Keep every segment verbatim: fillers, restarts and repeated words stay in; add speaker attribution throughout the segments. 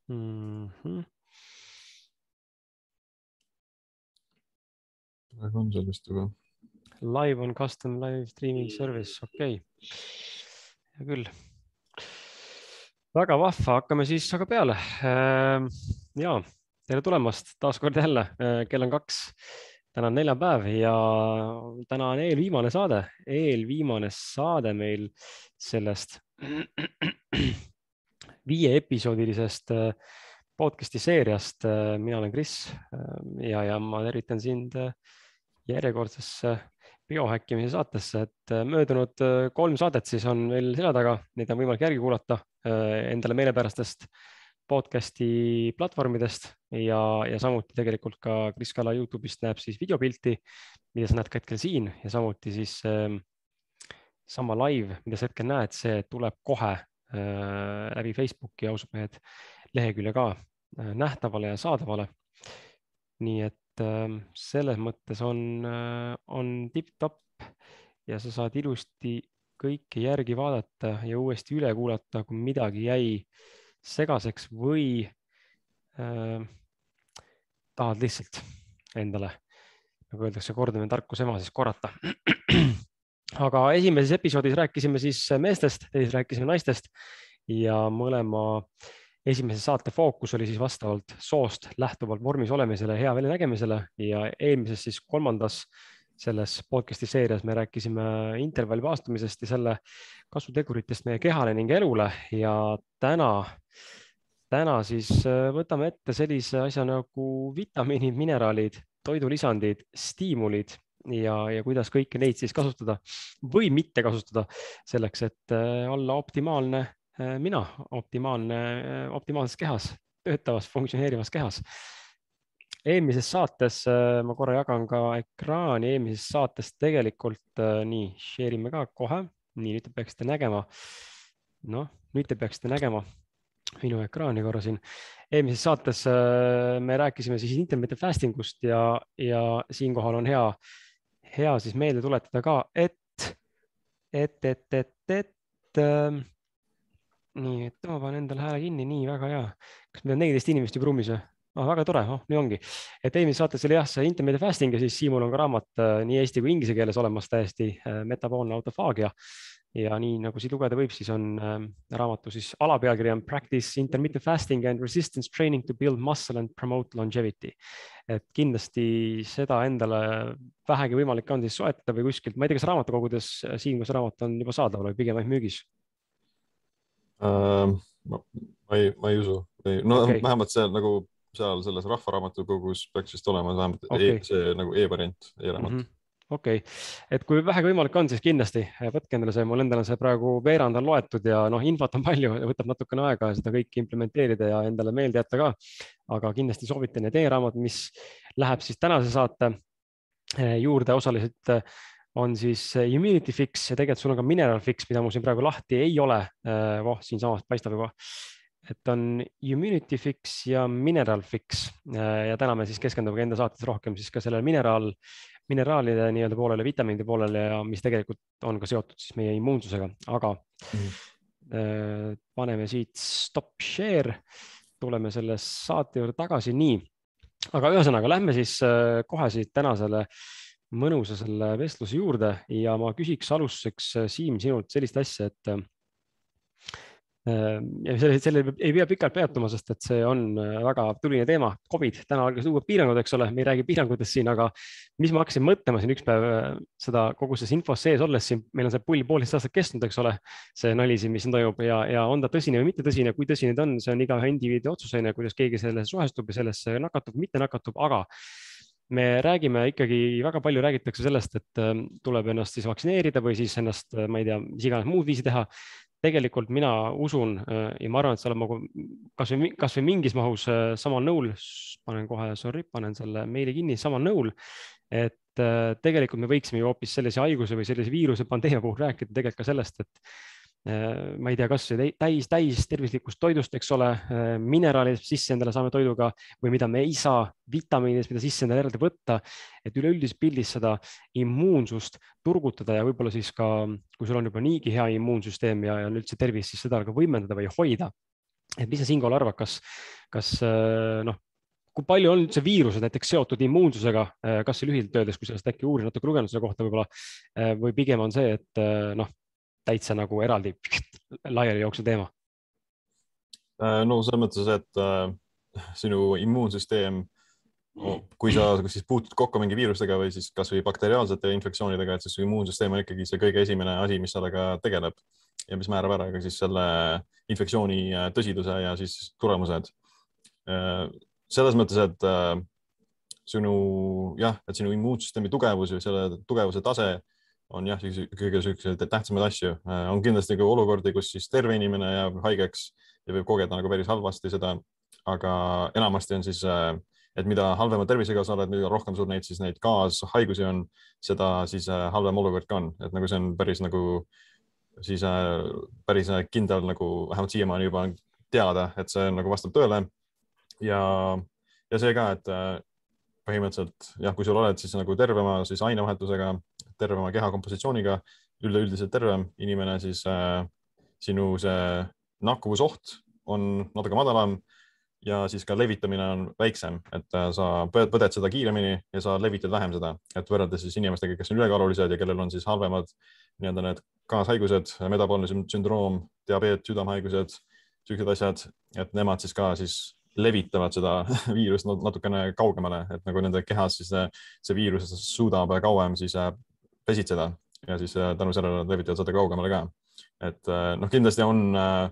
Speaker 1: Mm-hmm.
Speaker 2: on seal vist juba.
Speaker 1: Live on custom live streaming service, okei okay.. Hea küll. Väga vahva, hakkame siis aga peale. Ja, tere tulemast taas kord jälle. Kell on kaks, täna on neljapäev ja täna on eelviimane saade. Eelviimane saade meil sellest viie episoodilisest podcasti seeriast. Mina olen Kris ja, ja ma tervitan sind järjekordsesse biohäkkimise saatesse, et möödunud kolm saadet siis on meil selja taga, neid on võimalik järgi kuulata endale meelepärastest podcasti platvormidest ja, ja samuti tegelikult ka Kris Kala YouTube'ist näeb siis videopilti, mida sa näed ka hetkel siin ja samuti siis äh, sama live, mida sa hetkel näed, see tuleb kohe äh, läbi Facebooki ausad mehed lehekülje ka äh, nähtavale ja saadavale. Nii et selles mõttes on, on tipp-topp ja sa saad ilusti kõike järgi vaadata ja uuesti üle kuulata, kui midagi jäi segaseks või äh, tahad lihtsalt endale, nagu öeldakse, kordamine tarkuse ema, siis korrata. Aga esimeses episoodis rääkisime siis meestest, teises rääkisime naistest ja mõlema esimese saate fookus oli siis vastavalt soost lähtuvalt vormis olemisele, hea väljanägemisele ja eelmises siis kolmandas selles podcasti seerias me rääkisime intervalli paastumisest ja selle kasvuteguritest meie kehale ning elule ja täna, täna siis võtame ette sellise asja nagu vitamiinid, mineraalid, toidulisandid, stiimulid ja, ja kuidas kõiki neid siis kasutada või mitte kasutada selleks, et olla optimaalne mina optimaalne, optimaalses kehas, töötavas, funktsioneerivas kehas. Eelmises saates, ma korra jagan ka ekraani, eelmises saates tegelikult nii, share ime ka kohe, nii nüüd te peaksite nägema, noh, nüüd te peaksite nägema minu ekraani korra siin. Eelmises saates me rääkisime siis intermittent fasting ust ja, ja siinkohal on hea, hea siis meelde tuletada ka, et, et, et, et, et, et nii, et ma panen endale hääle kinni, nii väga hea. Kas meil on neliteist inimest juba ruumis või? Ah, väga tore, oh, nii ongi. Et eelmises saates oli jah, see intermittent fasting ja siis Siimul on ka raamat nii eesti kui inglise keeles olemas täiesti metaboolne autofaagia. Ja nii nagu siit lugeda võib, siis on äh, raamatu siis alapealkiri on Practice Intermittent Fasting and Resistance Training to Build Muscle and Promote Longevity. Et kindlasti seda endale vähegi võimalik on siis soetada või kuskilt. Ma ei tea, kas raamatukogudes Siim, kas raamat on juba saadaval või pigem ainult müügis?
Speaker 2: Uh, ma, ma, ei, ma ei usu. No
Speaker 1: okay.
Speaker 2: Vähemalt seal nagu seal selles rahvaraamatukogus peaks vist olema vähemalt okay. e, see nagu e-variant, e-raamat. Mm -hmm.
Speaker 1: Okei, okay. Et kui vähegi võimalik on, siis kindlasti võtke endale see, mul endal on see praegu veerand on loetud ja noh, infot on palju ja võtab natukene aega seda kõike implementeerida ja endale meelde jätta ka. Aga kindlasti soovitan need e-raamat, mis läheb siis tänase saate juurde osaliselt on siis Immunity Fix ja tegelikult sul on ka Mineral Fix, mida mul siin praegu lahti ei ole. Voh, siinsamas paistab juba. Et on Immunity Fix ja Mineral Fix ja täna me siis keskendume enda saates rohkem siis ka selle mineraal, mineraalide nii-öelda poolele, vitamiinide poolele ja mis tegelikult on ka seotud siis meie immuunsusega, aga mm -hmm. paneme siit stop share, tuleme selle saate juurde tagasi, nii. Aga ühesõnaga, lähme siis kohe siit tänasele mõnusa selle vestluse juurde ja ma küsiks alustuseks Siim sinult sellist asja, et ja selle, selle ei pea pikalt peatuma, sest et see on väga tuline teema. Covid, täna algas uued piirangud, eks ole, me ei räägi piirangutest siin, aga mis ma hakkasin mõtlema siin üks päev seda kogu selles infos sees olles siin, meil on see pull poolteist aastat kestnud, eks ole, see nali siin, mis siin toimub ja, ja on ta tõsine või mitte tõsine, kui tõsine ta on, see on igaühe indiviidi otsusena, kuidas keegi sellesse suhestub ja sellesse nakatub, mitte nakatub, aga me räägime ikkagi, väga palju räägitakse sellest, et tuleb ennast siis vaktsineerida või siis ennast, ma ei tea, mis iganes muud viisi teha. Tegelikult mina usun ja ma arvan, et see olema kas või, kas või mingis mahus samal nõul, panen kohe, sorry, panen selle meili kinni, samal nõul, et tegelikult me võiksime ju hoopis sellise haiguse või sellise viiruse pandeemia puhul rääkida tegelikult ka sellest, et ma ei tea, kas täis, täis tervislikust toidust, eks ole, mineraalid sisse endale saame toiduga või mida me ei saa, vitamiinidest, mida sisse endale eraldi võtta, et üleüldises pildis seda immuunsust turgutada ja võib-olla siis ka, kui sul on juba niigi hea immuunsüsteem ja, ja üldse tervis, siis seda ka võimendada või hoida. et mis sa siinkohal arvad, kas, kas noh, kui palju on see viirused näiteks seotud immuunsusega, kas see lühidalt öeldes, kui sellest äkki uurin natuke lugenud selle kohta võib-olla, või pigem on see, et noh, täitsa nagu eraldi laiali jooksu teema?
Speaker 2: No selles mõttes, et äh, sinu immuunsüsteem, kui sa siis puutud kokku mingi viirustega või siis kas või bakteriaalsete infektsioonidega, et siis su immuunsüsteem on ikkagi see kõige esimene asi, mis sellega tegeleb ja mis määrab ära ka siis selle infektsiooni tõsiduse ja siis tulemused. Selles mõttes, et äh, sinu, jah, et sinu immuunsüsteemi tugevus või selle tugevuse tase on jah, kõige sellised tähtsamaid asju. On kindlasti ka olukordi, kus siis terve inimene jääb haigeks ja võib kogeda nagu päris halvasti seda, aga enamasti on siis, et mida halvema tervisega sa oled, mida rohkem sul neid siis neid kaashaigusi on, seda siis halvem olukord ka on, et nagu see on päris nagu siis päris kindel nagu vähemalt siiamaani juba teada, et see nagu vastab tõele ja, ja see ka, et põhimõtteliselt jah, kui sul oled siis nagu tervema siis ainevahetusega, tervema keha kompositsiooniga, üleüldiselt tervem inimene, siis äh, sinu see nakkuvusoht on natuke madalam ja siis ka levitamine on väiksem, et äh, sa põded seda kiiremini ja sa levitad vähem seda, et võrreldes siis inimestega, kes on ülekaalulised ja kellel on siis halvemad nii-öelda need kaashaigused, metaboolne sündroom, diabeet, südamehaigused, sellised asjad, et nemad siis ka siis levitavad seda viirust natukene kaugemale, et nagu nende kehas siis see, see viirus suudab kauem siis pesitseda ja siis tänu sellele levitavad seda kaugemale ka. Et noh, kindlasti on,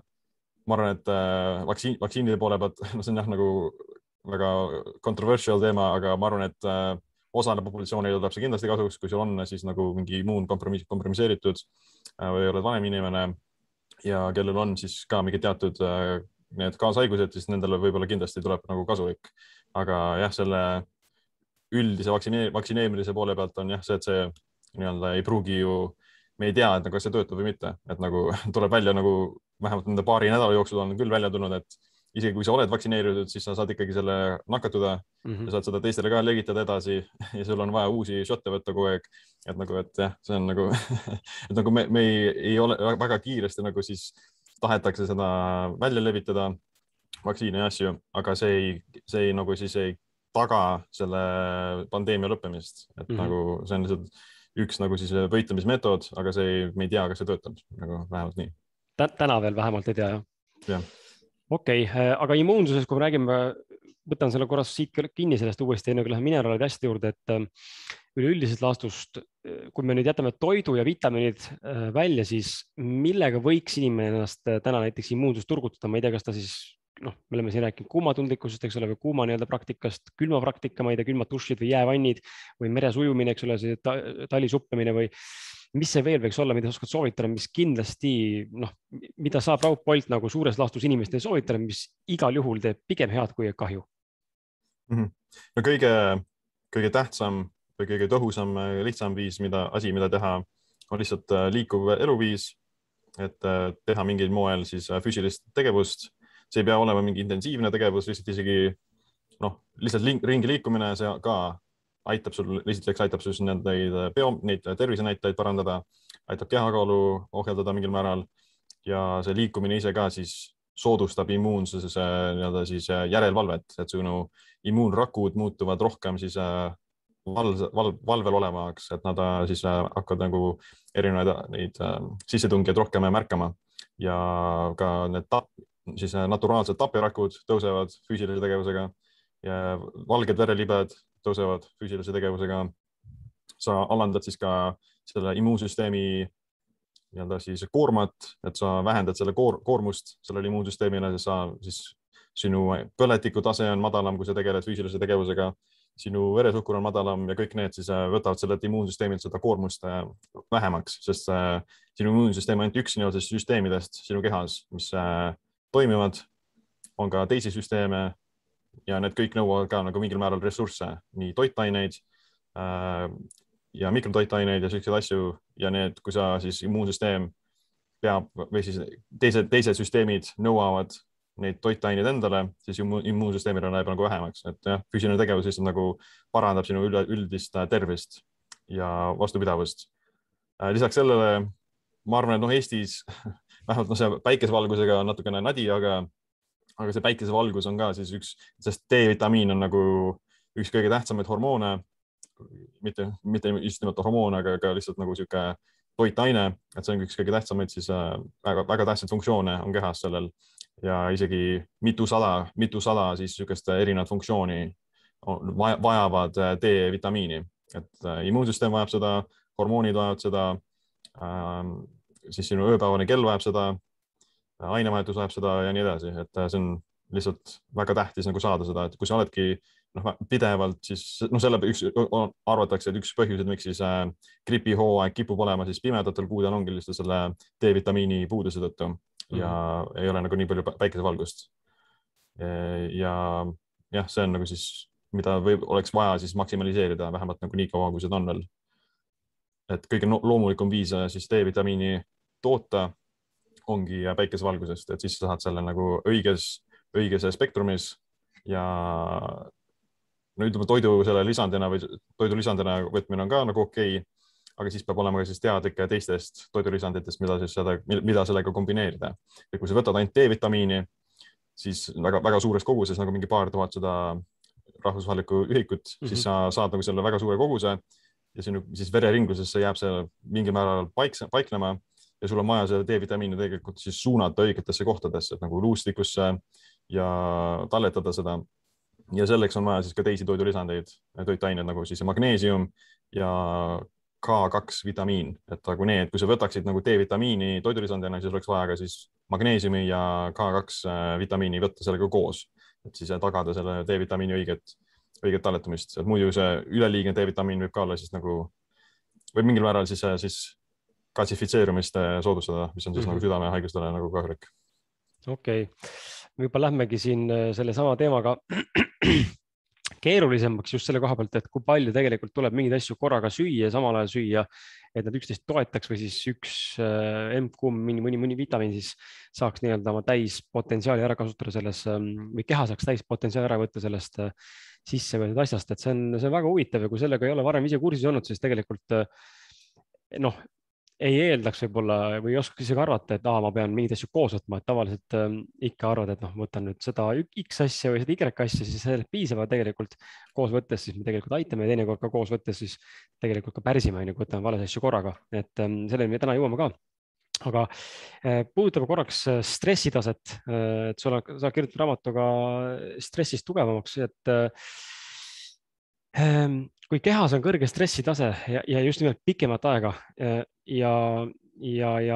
Speaker 2: ma arvan, et vaktsiin, vaktsiinide poole pealt, no see on jah nagu väga controversial teema, aga ma arvan, et osale populatsioonile tuleb see kindlasti kasuks, kui sul on siis nagu mingi immuun kompromiseeritud või oled vanem inimene ja kellel on siis ka mingi teatud need kaashaigused, siis nendele võib-olla kindlasti tuleb nagu kasulik. Aga jah, selle üldise vaktsineerimise poole pealt on jah see, et see nii-öelda ei pruugi ju, me ei tea, et kas see töötab või mitte, et nagu tuleb välja nagu vähemalt nende paari nädala jooksul on küll välja tulnud, et isegi kui sa oled vaktsineeritud, siis sa saad ikkagi selle nakatuda mm -hmm. ja saad seda teistele ka levitada edasi ja sul on vaja uusi šotte võtta kogu aeg. Et nagu, et jah, see on nagu, et nagu me, me ei, ei ole väga kiiresti nagu siis tahetakse seda välja levitada, vaktsiine ja asju, aga see ei, see ei nagu siis ei taga selle pandeemia lõppemist, et mm -hmm. nagu see on lihtsalt üks nagu siis võitlemismeetod, aga see ei, me ei tea, kas see töötab, nagu vähemalt nii.
Speaker 1: Täna veel vähemalt ei tea, jah?
Speaker 2: Jah.
Speaker 1: Okei, okay, aga immuunsusest, kui me räägime, võtan selle korras siit kinni sellest uuesti, enne kui lähen mineraalide asjade juurde, et üleüldisest laastust, kui me nüüd jätame toidu ja vitamiinid välja, siis millega võiks inimene ennast täna näiteks immuunsust turgutada? Ma ei tea, kas ta siis, noh, me oleme siin rääkinud kuumatundlikkusest, eks ole, või kuuma nii-öelda praktikast, külma praktika, ma ei tea, külmad dušid või jäävannid või meres ujumine, eks ole, see talisupplemine või mis see veel võiks olla, mida sa oskad soovitada, mis kindlasti, noh, mida saab raudpolt nagu suures laastus inimestele soovitada, mis igal juhul teeb pigem head kui kahju?
Speaker 2: Mm-hmm. No kõige, kõige tähtsam või kõige tõhusam, lihtsam viis, mida asi, mida teha, on lihtsalt liikuv eluviis, et teha mingil moel siis füüsilist tegevust. See ei pea olema mingi intensiivne tegevus, lihtsalt isegi, noh, lihtsalt ringi liikumine, see ka aitab sul, esiteks aitab sul neid, bio, neid tervisenäitajaid parandada, aitab kehakaalu ohjeldada mingil määral ja see liikumine ise ka siis soodustab immuunsuse nii-öelda siis järelvalvet, et sinu immuunrakud muutuvad rohkem siis val, val, valvel olevaks, et nad siis hakkavad nagu erinevaid neid sissetungijaid rohkem märkama ja ka need tap, siis naturaalsed tapirakud tõusevad füüsilise tegevusega ja valged verelibed tõusevad füüsilise tegevusega. Sa alandad siis ka selle immuunsüsteemi nii-öelda siis koormat, et sa vähendad selle koor, koormust sellele immuunsüsteemile, sa siis sinu põletiku tase on madalam, kui sa tegeled füüsilise tegevusega, sinu veresuhkur on madalam ja kõik need siis võtavad sellelt immuunsüsteemilt seda koormust vähemaks, sest sinu immuunsüsteem on ainult üks nii-öelda süsteemidest sinu kehas, mis toimivad, on ka teisi süsteeme ja need kõik nõuavad ka nagu mingil määral ressursse, nii toitaineid äh, ja mikrotoitaineid ja selliseid asju ja need, kui sa siis immuunsüsteem peab või siis teised, teised süsteemid nõuavad neid toitaineid endale, siis immuunsüsteemil läheb nagu vähemaks, et jah, füüsiline tegevus lihtsalt nagu parandab sinu üldist tervist ja vastupidavust. Äh, lisaks sellele ma arvan, et noh, Eestis vähemalt no see päikesevalgusega on natukene nadi, aga aga see päikesevalgus on ka siis üks, sest D-vitamiin on nagu üks kõige tähtsamaid hormoone, mitte, mitte just nimelt hormoon, aga ka lihtsalt nagu sihuke toitaine, et see on üks kõige tähtsamaid siis väga, väga tähtsaid funktsioone on kehas sellel ja isegi mitusada, mitusada siis sihukest erinevat funktsiooni vajavad D-vitamiini, et immuunsüsteem vajab seda, hormoonid vajavad seda, siis sinu ööpäevane kell vajab seda, ainevahetus vajab seda ja nii edasi, et see on lihtsalt väga tähtis nagu saada seda, et kui sa oledki noh, pidevalt, siis no selle üks, arvatakse, et üks põhjuseid, miks siis gripihooaeg kipub olema siis pimedatel kuudel ongi lihtsalt selle D-vitamiini puuduse tõttu ja mm-hmm. ei ole nagu nii palju päikesevalgust. Ja jah, see on nagu siis, mida võib, oleks vaja siis maksimaliseerida vähemalt nagu nii kaua, kui seda on veel. Et kõige loomulikum viis siis D-vitamiini toota ongi päikesevalgusest, et siis sa saad selle nagu õiges, õiges spektrumis ja no ütleme toidu selle lisandina või toidu lisandina võtmine on ka nagu okei, aga siis peab olema ka siis teadlik teistest toidulisanditest, mida, siis seda, mida sellega kombineerida. Ja kui sa võtad ainult D-vitamiini, siis väga, väga suures koguses, nagu mingi paar tuhat seda rahvusvahelikku ühikut, mm-hmm. siis sa saad nagu selle väga suure koguse ja sinu siis vereringuses jääb see mingil määral paikse, paiknema ja sul on vaja seda D-vitamiini tegelikult siis suunata õigetesse kohtadesse, et nagu luustikusse ja talletada seda. Ja selleks on vaja siis ka teisi toidulisandeid, toitained nagu siis magneesium ja K kaks vitamiin, et nagu need, kui sa võtaksid nagu D-vitamiini toidulisandina, siis oleks vaja ka siis magneesiumi ja K kaks vitamiini võtta sellega koos, et siis tagada selle D-vitamiini õiget, õiget talletumist, et muidu see üleliigne D-vitamiin võib ka olla siis nagu, võib mingil määral siis, siis kalsifitseerumist soodustada, mis on siis mm-hmm. nagu südamehaigustele nagu kahjulik.
Speaker 1: Okei, okay. Juba lähmegi siin selle sama teemaga keerulisemaks just selle koha pealt, et kui palju tegelikult tuleb mingeid asju korraga süüa ja samal ajal süüa, et nad üksteist toetaks või siis üks M-kumb, mõni, mõni, mõni vitamiin siis saaks nii-öelda oma täispotentsiaali ära kasutada selles või keha saaks täispotentsiaali ära võtta sellest sisse võetud asjast, et see on, see on väga huvitav ja kui sellega ei ole varem ise kursis olnud, siis tegelikult noh, ei eeldaks võib-olla või ei oskaks isegi arvata, et aa, ma pean mingeid asju koos võtma, et tavaliselt äh, ikka arvad, et noh, võtan nüüd seda X asja või seda Y asja, siis sellest piisavad tegelikult koos võttes, siis me tegelikult aitame ja teinekord ka koos võttes, siis tegelikult ka pärsime, kui võtame vales asju korraga, et ähm, selleni me täna jõuame ka. Aga äh, puudutame korraks stressitaset, äh, et sa oled kirjutatud raamatuga stressist tugevamaks, et äh, kui kehas on kõrge stressitase ja, ja just nimelt pikemat aega ja, ja, ja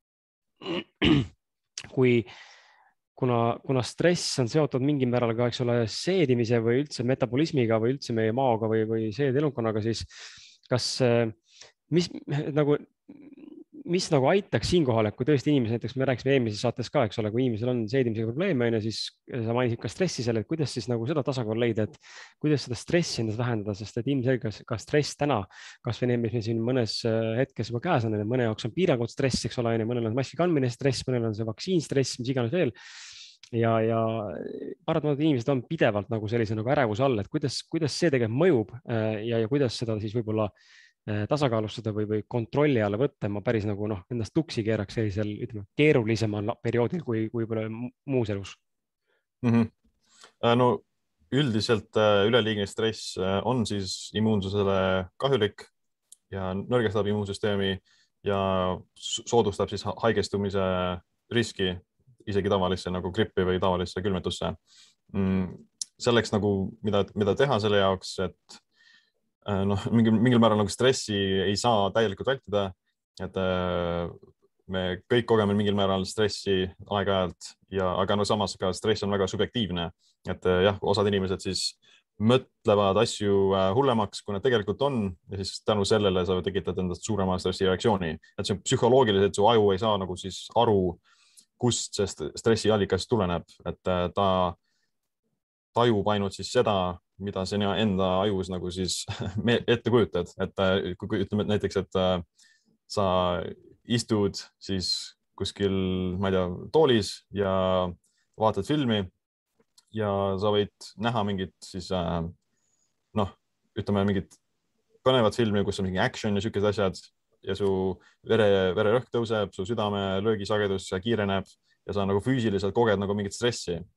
Speaker 1: kui, kuna, kuna stress on seotud mingil määral ka, eks ole, seedimise või üldse metabolismiga või üldse meie maoga või, või seedelunkonnaga, siis kas, mis nagu, mis nagu aitaks siinkohal, et kui tõesti inimesed, näiteks me rääkisime eelmises saates ka, eks ole, kui inimesel on seedimisega probleeme, siis sa mainisid ka stressi selle, et kuidas siis nagu seda tasakaalu leida, et kuidas seda stressi endas vähendada, sest et ilmselgelt ka stress täna, kas või need, mis meil siin mõnes hetkes juba käes on, mõne jaoks on piirangud stress, eks ole, mõnel on maski kandmine stress, mõnel on see vaktsiin stress, mis iganes veel. Ja, ja paratamatult inimesed on pidevalt nagu sellise nagu ärevuse all, et kuidas, kuidas see tegelikult mõjub ja, ja kuidas seda siis võib-olla tasakaalustada või, või kontrolli alla võtta, ma päris nagu noh, endast tuksi keeraks sellisel, ütleme, keerulisemal perioodil kui, kui võib-olla muus elus.
Speaker 2: Mm-hmm. No üldiselt üleliigne stress on siis immuunsusele kahjulik ja nõrgestab immuunsüsteemi ja soodustab siis haigestumise riski isegi tavalisse nagu grippi või tavalisse külmetusse. Selleks nagu, mida, mida teha selle jaoks, et noh, mingil, mingil määral nagu stressi ei saa täielikult vältida, et me kõik kogeme mingil määral stressi aeg-ajalt ja, aga no samas ka stress on väga subjektiivne, et jah, osad inimesed siis mõtlevad asju hullemaks, kui nad tegelikult on ja siis tänu sellele sa tekitad endast suurema stressireaktsiooni, et see psühholoogiliselt su aju ei saa nagu siis aru, kust see stressiallikas tuleneb, et ta tajub ainult siis seda, mida sina enda ajus nagu siis ette kujutad, et kui ütleme näiteks, et sa istud siis kuskil, ma ei tea, toolis ja vaatad filmi ja sa võid näha mingit siis noh, ütleme mingit põnevat filmi, kus on mingi action ja siukesed asjad ja su vere, vererõhk tõuseb, su südame löögisagedus kiireneb ja sa nagu füüsiliselt koged nagu mingit stressi.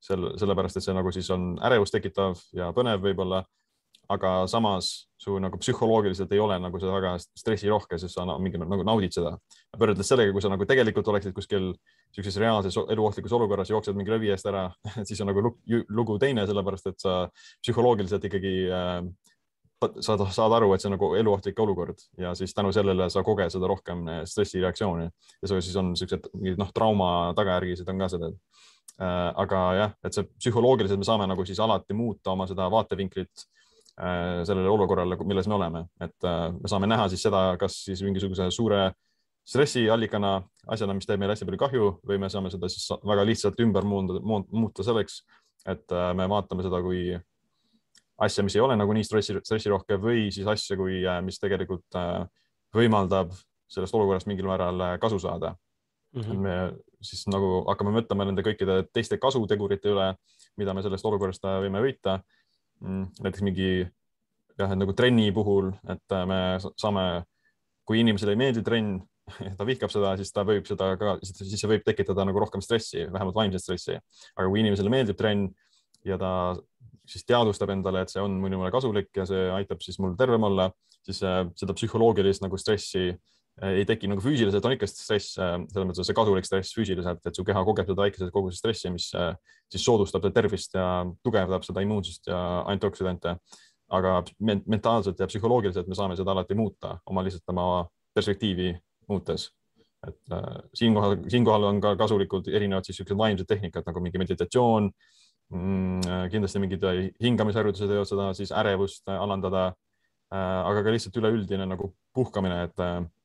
Speaker 2: selle, sellepärast, et see nagu siis on ärevust tekitav ja põnev võib-olla, aga samas su nagu psühholoogiliselt ei ole nagu see väga stressirohke, sest sa mingi nagu naudid seda. Võrreldes sellega, kui sa nagu tegelikult oleksid kuskil sellises reaalses eluohtlikus olukorras, jooksed mingi lövi eest ära, siis on nagu lugu teine, sellepärast et sa psühholoogiliselt ikkagi äh, saad, saad aru, et see on nagu eluohtlik olukord ja siis tänu sellele sa koged seda rohkem stressireaktsiooni ja see siis on sellised noh, trauma tagajärgised on ka seda. Äh, aga jah, et see psühholoogiliselt me saame nagu siis alati muuta oma seda vaatevinklit äh, sellele olukorrale, milles me oleme, et äh, me saame näha siis seda, kas siis mingisuguse suure stressiallikana asjana, mis teeb meile hästi palju kahju või me saame seda siis väga lihtsalt ümber muunda, muuta selleks, et äh, me vaatame seda kui asja, mis ei ole nagu nii stressi, stressirohke või siis asja, kui, mis tegelikult võimaldab sellest olukorrast mingil määral kasu saada. Mm -hmm. Me siis nagu hakkame mõtlema nende kõikide teiste kasutegurite üle, mida me sellest olukorrast võime võita. Näiteks mingi jah, nagu trenni puhul, et me saame, kui inimesele ei meeldi trenn, ta vihkab seda, siis ta võib seda ka, siis see võib tekitada nagu rohkem stressi, vähemalt vaimset stressi. Aga kui inimesele meeldib trenn ja ta siis teadvustab endale, et see on minule kasulik ja see aitab siis mul tervem olla, siis seda psühholoogilist nagu stressi ei teki nagu füüsiliselt, on ikka stress, selles mõttes see kasulik stress füüsiliselt, et su keha kogeb seda väikeses koguses stressi, mis siis soodustab seda tervist ja tugevdab seda immuunsust ja antioksidante. Aga mentaalselt ja psühholoogiliselt me saame seda alati muuta, oma lihtsalt oma perspektiivi muutes. Et siinkohal, siinkohal on ka kasulikud erinevad siis vaimsed tehnikad nagu mingi meditatsioon, kindlasti mingid hingamisharjutused teevad seda, siis ärevust alandada, aga ka lihtsalt üleüldine nagu puhkamine, et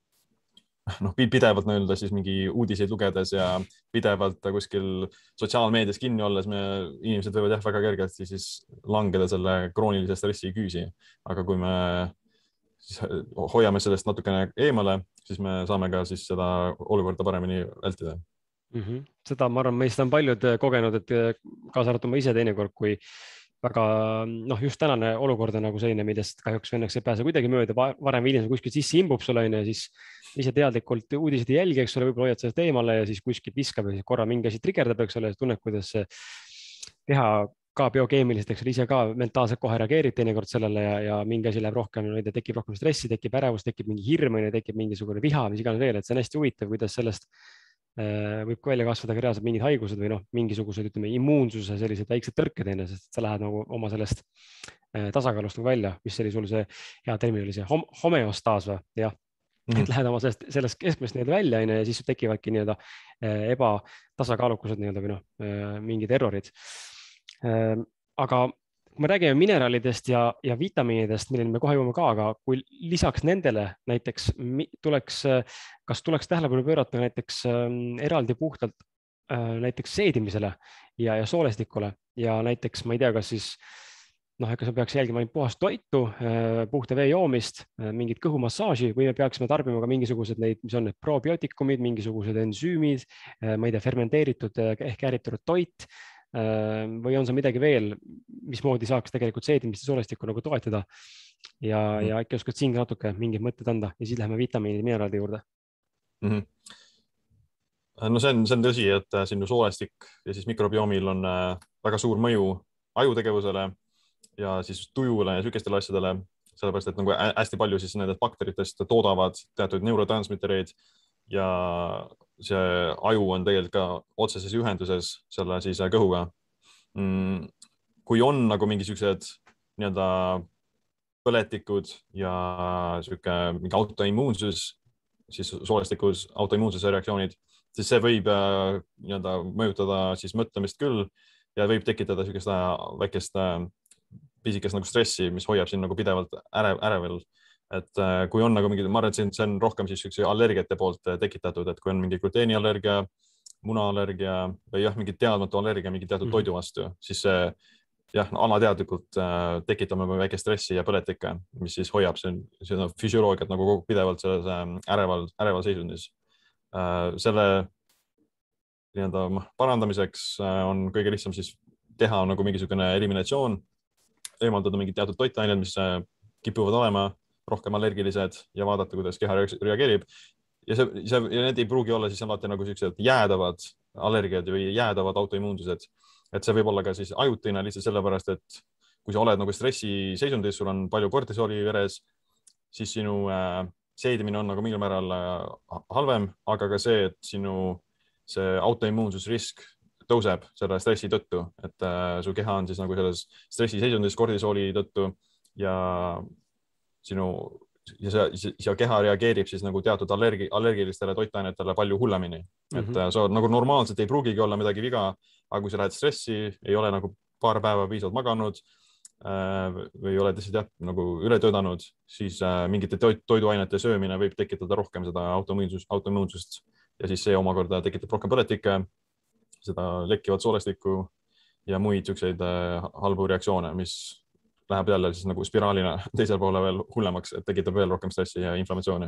Speaker 2: noh, pidevalt nii-öelda siis mingi uudiseid lugedes ja pidevalt kuskil sotsiaalmeedias kinni olles me inimesed võivad jah väga kergelt siis langeda selle kroonilise stressi küüsi, aga kui me siis hoiame sellest natukene eemale, siis me saame ka siis seda olukorda paremini vältida.
Speaker 1: Mm -hmm. Seda ma arvan, meist on paljud kogenud, et kaasa arvatud ma ise teinekord, kui väga noh, just tänane olukord on nagu selline, millest kahjuks õnneks ei pääse kuidagi mööda, varem või hiljem kuskilt sisse imbub sulle ja siis ise teadlikult uudiseid ei jälgi, eks ole, võib-olla hoiad sellest eemale ja siis kuskilt viskab ja siis korra mingi asi trigerdab, eks ole, tunned, kuidas see keha ka biokeemiliselt, eks ole, ise ka mentaalselt kohe reageerib teinekord sellele ja, ja mingi asi läheb rohkem, tekib rohkem stressi, tekib ärevus, tekib mingi hirm, tekib mingisugune viha, mis iganes veel, et see on hästi huvitav, kuidas sellest võib ka välja kasvada ka reaalselt mingid haigused või noh, mingisugused, ütleme, immuunsuse sellised väiksed tõrked enne, sest sa lähed nagu oma sellest tasakaalust nagu välja, mis oli sul see hea termin oli see hom homeostaas või jah, mm -hmm. et lähed oma sellest, sellest keskmest nii-öelda välja ja, ja siis tekivadki nii-öelda ebatasakaalukused nii-öelda või noh, mingid errorid. Aga kui me räägime mineraalidest ja, ja vitamiinidest, milleni me kohe jõuame ka, aga kui lisaks nendele näiteks tuleks, kas tuleks tähelepanu pöörata näiteks eraldi puhtalt näiteks seedimisele ja, ja soolestikule ja näiteks ma ei tea, kas siis noh, ega sa peaks jälgima ainult puhast toitu, puhta vee joomist, mingit kõhumassaaži või me peaksime tarbima ka mingisugused neid, mis on need probiootikumid, mingisugused ensüümid, ma ei tea, fermenteeritud ehk kääritunud toit või on see midagi veel, mismoodi saaks tegelikult seedimist ja soolestikku nagu toetada ja, ja äkki oskad siin ka natuke mingid mõtted anda ja siis läheme vitamiinide mineraalide juurde.
Speaker 2: Mm -hmm. No see on, see on tõsi, et sinu soolestik ja siis mikrobiomil on väga suur mõju ajutegevusele ja siis tujule ja sükestele asjadele, sellepärast et nagu hästi palju siis nendest bakteritest toodavad teatud neurotransmittereid ja see aju on tegelikult ka otseses ühenduses selle siis kõhuga. Kui on nagu mingisugused nii-öelda põletikud ja sihuke mingi autoimmuunsus, siis soolestikus autoimmuunsuse reaktsioonid, siis see võib nii-öelda mõjutada siis mõtlemist küll ja võib tekitada sihukest väikest pisikest nagu stressi, mis hoiab siin nagu pidevalt ärev, ärevel. Et kui on nagu mingi, ma arvan, et see on rohkem siis allergiate poolt tekitatud, et kui on mingi gluteeniallergia, munaallergia või jah, mingi teadmatu allergia mingi teatud mm-hmm. toidu vastu, siis see jah, alateadlikult tekitame väike stressi ja põletikke, mis siis hoiab seda füsioloogiat nagu pidevalt selles äreval, äreval seisundis. Selle nii-öelda parandamiseks on kõige lihtsam siis teha nagu mingisugune eliminatsioon, eemaldada mingid teatud toitained, mis kipuvad olema rohkem allergilised ja vaadata, kuidas keha reageerib. Ja, see, see, ja need ei pruugi olla siis alati nagu sellised jäädavad allergiad või jäädavad autoimmuunsused. Et see võib olla ka siis ajutine lihtsalt sellepärast, et kui sa oled nagu stressi seisundis, sul on palju kortisooli veres, siis sinu äh, seedimine on nagu mingil määral äh, halvem, aga ka see, et sinu see autoimmuunsusrisk tõuseb selle stressi tõttu, et äh, su keha on siis nagu selles stressi seisundis kortisooli tõttu ja sinu ja see, see keha reageerib siis nagu teatud allergi, allergilistele toitainetele palju hullemini. Mm -hmm. Et sa nagu normaalselt ei pruugigi olla midagi viga, aga kui sa lähed stressi, ei ole nagu paar päeva piisavalt maganud äh, või oled lihtsalt jah, nagu üle töötanud, siis äh, mingite toiduainete söömine võib tekitada rohkem seda autoimmuunsust, autoimmuunsust ja siis see omakorda tekitab rohkem põletikke, seda lekkivat soolestikku ja muid siukseid äh, halbu reaktsioone, mis läheb jälle siis nagu spiraalina teisel poole veel hullemaks, et tekitab veel rohkem stressi ja inflammatsiooni.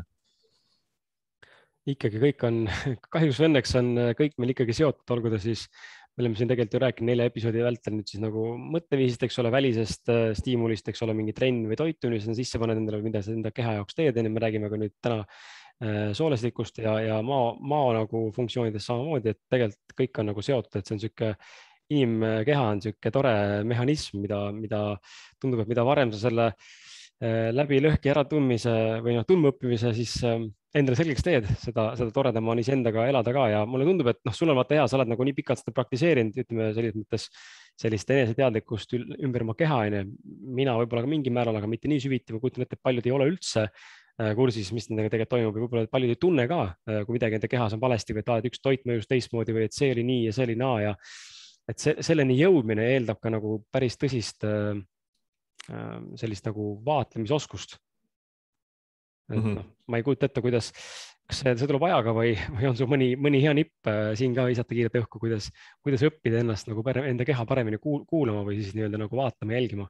Speaker 1: Ikkagi kõik on, kahjuks või õnneks on kõik meil ikkagi seotud, olgu ta siis, me oleme siin tegelikult ju rääkinud nelja episoodi vältel nüüd siis nagu mõtteviisist, eks ole, välisest stiimulist, eks ole, mingi trenn või toitumine, sa sisse paned endale, mida sa enda keha jaoks teed, enne me räägime ka nüüd täna soolestikust ja, ja maa, maa nagu funktsioonidest samamoodi, et tegelikult kõik on nagu seotud, et see on niisugune inimkeha on niisugune tore mehhanism, mida, mida tundub, et mida varem sa selle läbi lõhki ära tundmise või noh, tundmaõppimise siis endale selgeks teed, seda, seda toredam on iseendaga elada ka ja mulle tundub, et noh, sul on vaata hea, sa oled nagu nii pikalt seda praktiseerinud, ütleme selles mõttes sellist eneseteadlikkust ümber oma keha, mina võib-olla ka mingi määral, aga mitte nii süviti, ma kujutan ette, et paljud ei ole üldse kursis, mis nendega tegelikult toimub ja võib-olla paljud ei tunne ka, kui midagi enda kehas on valesti või et, et üks toit mõjus teistmoodi või et see oli nii ja see oli naa ja et see, selleni jõudmine eeldab ka nagu päris tõsist äh, sellist nagu vaatlemisoskust. Et mm -hmm. noh, ma ei kujuta ette, kuidas, kas see, see tuleb ajaga või, või on sul mõni, mõni hea nipp äh, siin ka visata kiirelt õhku, kuidas, kuidas õppida ennast nagu pere, enda keha paremini kuulama või siis nii-öelda nagu vaatama, jälgima?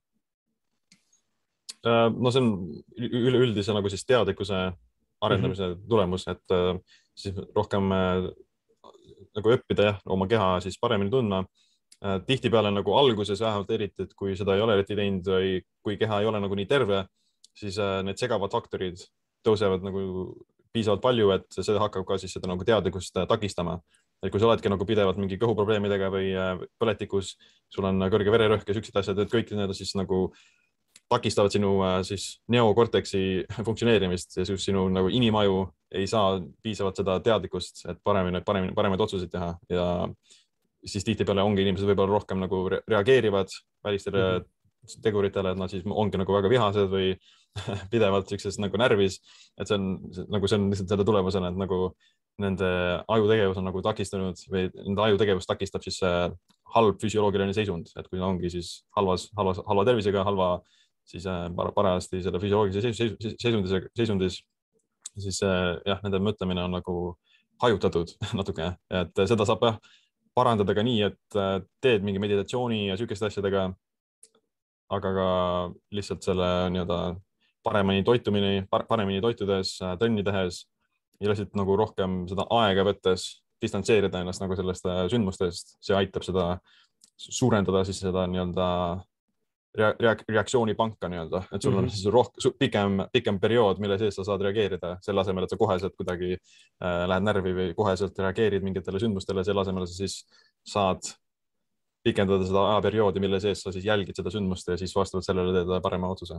Speaker 2: No see on üleüldise nagu siis teadlikkuse arendamise mm -hmm. tulemus, et äh, siis rohkem äh, nagu õppida jah, oma keha siis paremini tundma. Tihtipeale nagu alguses vähemalt eriti, et kui seda ei ole eriti teinud või kui keha ei ole nagu nii terve, siis need segavad faktorid tõusevad nagu piisavalt palju, et see hakkab ka siis seda nagu teadlikkust takistama. Et kui sa oledki nagu pidevalt mingi kõhuprobleemidega või põletikus, sul on kõrge vererõhk ja siuksed asjad, et kõik need siis nagu takistavad sinu siis neokorteksi funktsioneerimist ja sinu nagu inimaju ei saa piisavalt seda teadlikkust, et paremini, paremini, paremaid otsuseid teha ja siis tihtipeale ongi inimesed võib-olla rohkem nagu reageerivad välistele mm -hmm. teguritele, et nad siis ongi nagu väga vihased või pidevalt siukses nagu närvis, et see on nagu see on lihtsalt selle tulemusena, et nagu nende ajutegevus on nagu takistanud või nende ajutegevust takistab siis see halb füsioloogiline seisund, et kui ongi siis halvas, halvas, halva tervisega, halva siis parajasti selle füsioloogilise seisundis, seisundis, siis jah, nende mõtlemine on nagu hajutatud natuke, et seda saab jah parandada ka nii, et teed mingi meditatsiooni ja sihukeste asjadega, aga ka lihtsalt selle nii-öelda paremini toitumine, paremini toitudes, trenni tehes ja lihtsalt nagu rohkem seda aega võttes distantseerida ennast nagu sellest sündmustest, see aitab seda suurendada siis seda nii-öelda reaktsioonipanka nii-öelda, et sul on siis rohkem, pikem, pikem periood, mille sees sa saad reageerida, selle asemel, et sa koheselt kuidagi äh, lähed närvi või koheselt reageerid mingitele sündmustele, selle asemel sa siis saad pikendada seda ajaperioodi, mille sees sa siis jälgid seda sündmust ja siis vastavalt sellele teed parema otsuse.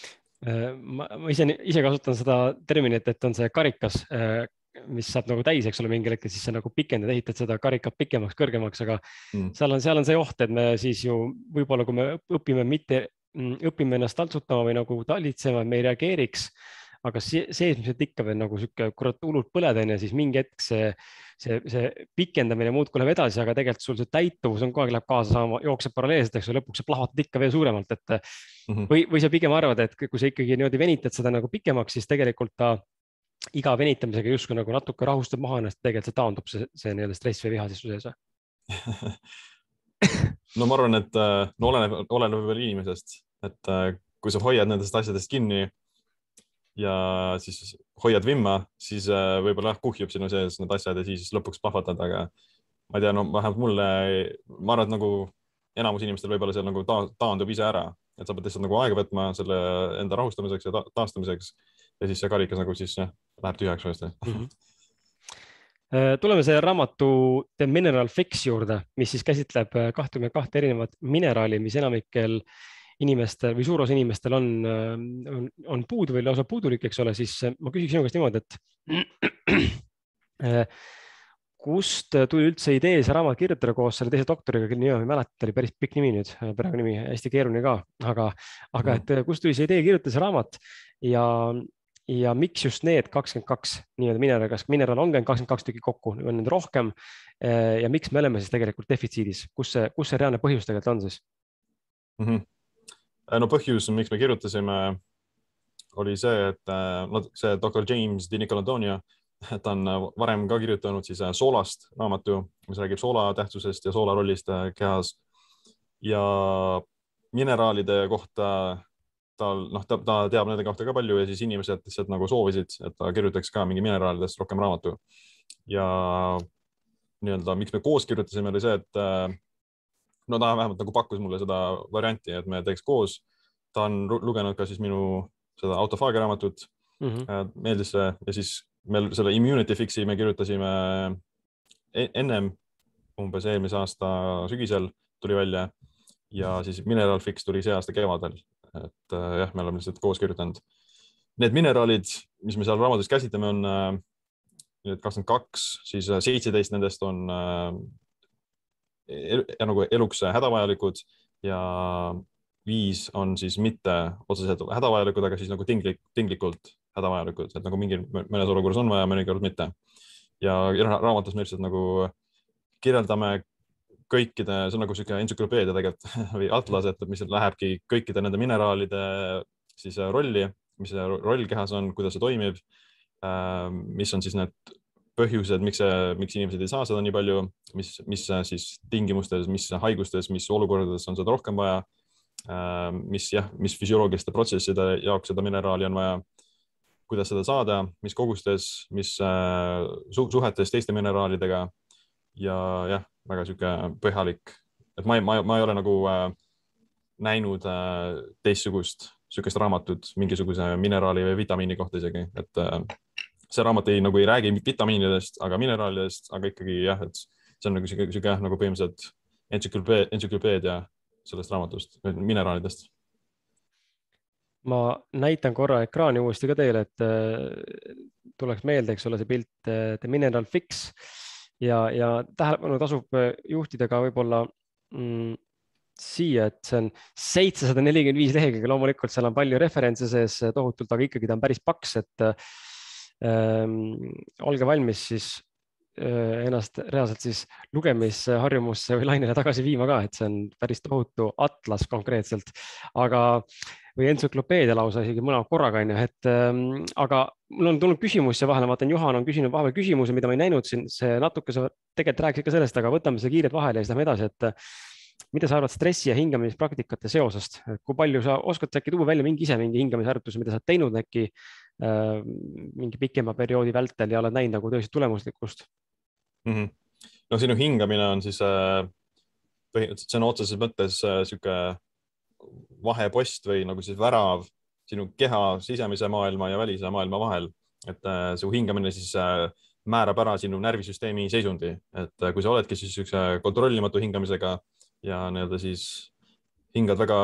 Speaker 1: Ma, ma ise, ise kasutan seda terminit, et on see karikas, mis saab nagu täis, eks ole, mingil hetkel siis sa nagu pikendad, ehitad seda karikat pikemaks, kõrgemaks, aga mm. seal on, seal on see oht, et me siis ju võib-olla, kui me õpime mitte, õpime ennast taltsutama või nagu talitsema, me ei reageeriks, aga seesmiselt ikka veel nagu sihuke kurat hullult põledane, siis mingi hetk see, see, see pikendamine muudkui läheb edasi, aga tegelikult sul see täituvus on kogu aeg läheb kaasa saama, jookseb paralleelselt, eks lõpuks sa plahvatad ikka veel suuremalt, et mm -hmm. või, või sa pigem arvad, et kui sa ikkagi niimoodi venitad seda nagu pikemaks, siis tegelikult ta iga venitamisega justkui nagu natuke rahustab maha ennast, tegelikult see taandub see, see nii-öelda stress või viha sisse sees.
Speaker 2: No ma arvan, et no oleneb, oleneb veel inimesest, et kui sa hoiad nendest asjadest kinni ja siis hoiad vimma, siis võib-olla kuhjub sinu sees need asjad ja siis lõpuks plahvatad, aga ma ei tea, no vähemalt mulle, ma arvan, et nagu enamus inimestel võib-olla seal nagu ta, taandub ise ära, et sa pead lihtsalt nagu aega võtma selle enda rahustamiseks ja ta, taastamiseks ja siis see karikas nagu siis jah, läheb tühjaks uuesti. Mm -hmm.
Speaker 1: tuleme selle raamatu The Mineral Fix juurde, mis siis käsitleb kahtekümmet kahte erinevat mineraali, mis enamikel inimestel või suur osa inimestel on, on, on puudu või lausa puudulik, eks ole, siis ma küsiks sinu käest niimoodi, et kust tuli üldse idee see raamat kirjutada koos selle teise doktoriga, kelle nime ma ei mäleta, oli päris pikk nimi nüüd, praegu nimi hästi keeruline ka, aga, aga et kust tuli see idee kirjutada see raamat ja, ja miks just need kakskümmend kaks nii-öelda mineraali, kas mineraal on käinud kakskümmend kaks tükki kokku, on need rohkem ja miks me oleme siis tegelikult defitsiidis, kus see, kus see reaalne põhjus tegelikult on siis
Speaker 2: mm? -hmm. No põhjus, miks me kirjutasime, oli see, et no, see doktor James Di Nicolantonio, ta on varem ka kirjutanud siis soolast raamatu, mis räägib soola tähtsusest ja soola rollist kehas ja mineraalide kohta tal, noh, ta, ta teab nende kohta ka palju ja siis inimesed lihtsalt nagu soovisid, et ta kirjutaks ka mingi mineraalidest rohkem raamatu. Ja nii-öelda, miks me koos kirjutasime, oli see, et no ta vähemalt nagu pakkus mulle seda varianti, et me teeks koos. Ta on lugenud ka siis minu seda autofaagia raamatut, mm -hmm. meeldis see ja siis meil selle Immunity Fixi me kirjutasime ennem, umbes eelmise aasta sügisel tuli välja ja siis Mineral Fix tuli see aasta kevadel, et jah, me oleme lihtsalt koos kirjutanud. Need mineraalid, mis me seal raamatus käsitleme, on kakskümmend kaks, siis seitseteist nendest on ja nagu eluks hädavajalikud ja viis on siis mitte otseselt hädavajalikud, aga siis nagu tinglik, tinglikult hädavajalikud, et nagu mingi mõnes olukorras on vaja, mõnikord mitte. Ja raamatus me lihtsalt nagu kirjeldame kõikide, see on nagu selline entsüklopeedia tegelikult või atlas, et mis lähebki kõikide nende mineraalide siis rolli, mis see roll kehas on, kuidas see toimib, mis on siis need põhjused, miks, see, miks inimesed ei saa seda nii palju, mis, mis siis tingimustes, mis haigustes, mis olukordades on seda rohkem vaja, mis, jah, mis füsioloogiliste protsesside jaoks seda mineraali on vaja, kuidas seda saada, mis kogustes, mis su suhetes teiste mineraalidega ja jah, väga sihuke põhjalik, et ma ei, ma, ma ei ole nagu äh, näinud äh, teistsugust sihukest raamatut mingisuguse mineraali või vitamiini kohta isegi, et äh, see raamat ei, nagu ei räägi vitamiinidest, aga mineraalidest, aga ikkagi jah, et see on nagu sihuke, sihuke nagu põhimõtteliselt entsüklopeedia, entsüklopeedia sellest raamatust, mineraalidest.
Speaker 1: Ma näitan korra ekraani uuesti ka teile, et äh, tuleks meelde, eks ole, see pilt äh, The Mineral Fix ja, ja tähelepanu tasub juhtida ka võib-olla mm, siia, et see on seitsesada nelikümmend viis lehekülge, loomulikult seal on palju referentse sees tohutult, aga ikkagi ta on päris paks, et ähm, olge valmis siis äh, ennast reaalselt siis lugemisharjumusse või lainele tagasi viima ka, et see on päris tohutu atlas konkreetselt, aga või entsüklopeedia lausa isegi mõne korraga, on ju, et ähm, aga mul on tulnud küsimus ja vahele, ma vaatan, Juhan on küsinud vahepeal küsimuse, mida ma ei näinud siin, see natuke sa tegelikult rääkisid ka sellest, aga võtame see kiirelt vahele ja siis lähme edasi, et mida sa arvad stressi ja hingamispraktikate seosest, kui palju sa oskad äkki tuua välja mingi ise mingi hingamisharjutuse, mida sa oled teinud äkki äh, mingi pikema perioodi vältel ja oled näinud nagu tõesti tulemuslikkust
Speaker 2: mm? -hmm. No sinu hingamine on siis äh, põhimõtteliselt, see on otseses mõttes äh, sihuke vahepost või nagu siis värav sinu keha sisemise maailma ja välise maailma vahel, et äh, su hingamine siis äh, määrab ära sinu närvisüsteemi seisundi, et äh, kui sa oledki siis üks kontrollimatu hingamisega ja nii-öelda siis hingad väga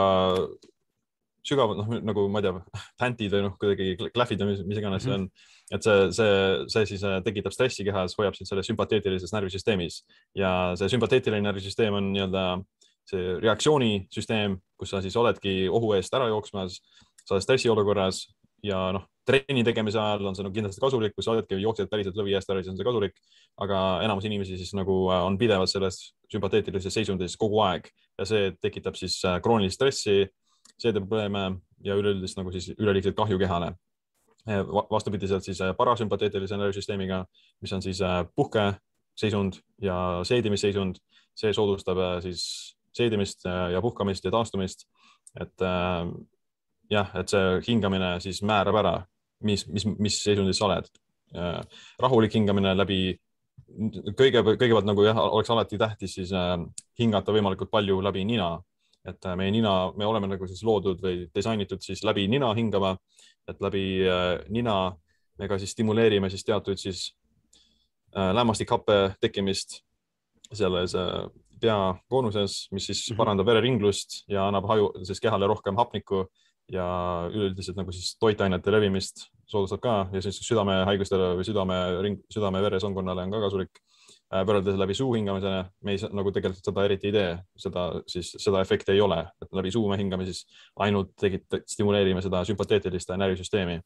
Speaker 2: sügavalt, noh nagu ma ei tea, pantid või noh, kuidagi klähvid või mis, mis iganes see on, et see, see, see siis tekitab stressi kehas, hoiab sind selles sümpateetilises närvisüsteemis ja see sümpateetiline närvisüsteem on nii-öelda see reaktsioonisüsteem, kus sa siis oledki ohu eest ära jooksmas, sa oled stressiolukorras ja noh, trenni tegemise ajal on see nagu kindlasti kasulik, kui sa oledki jooksjad päriselt lõvi eest ära, siis on see kasulik, aga enamus inimesi siis nagu on pidevalt selles sümpateetilises seisundis kogu aeg ja see tekitab siis kroonilist stressi, seedeprobleeme ja üleüldist nagu siis üleliigset kahju kehale. Vastupidiselt siis parasümpateetilise närvisüsteemiga, mis on siis puhkeseisund ja seedimisseisund, see soodustab siis seedimist ja puhkamist ja taastumist, et jah, et see hingamine siis määrab ära, mis, mis, mis seisundis sa oled. Rahulik hingamine läbi, kõige, kõigepealt nagu jah, oleks alati tähtis siis hingata võimalikult palju läbi nina, et meie nina, me oleme nagu siis loodud või disainitud siis läbi nina hingama, et läbi nina me ka siis stimuleerime siis teatud siis lämmastikhappe tekkimist selles peakoonuses, mis siis
Speaker 1: Mhm.
Speaker 2: parandab vereringlust ja annab haju, siis kehale rohkem hapnikku ja üleüldiselt nagu siis toitainete levimist soodustab ka ja siis südamehaigustele või südame, südame-veresoonkonnale on ka kasulik. Võrreldes läbi suu hingamisele, me ei saa, nagu tegelikult seda eriti ei tee, seda, siis, seda efekti ei ole, et läbi suu me hingame siis ainult tegid, stimuleerime seda sümpateetilist närvisüsteemi.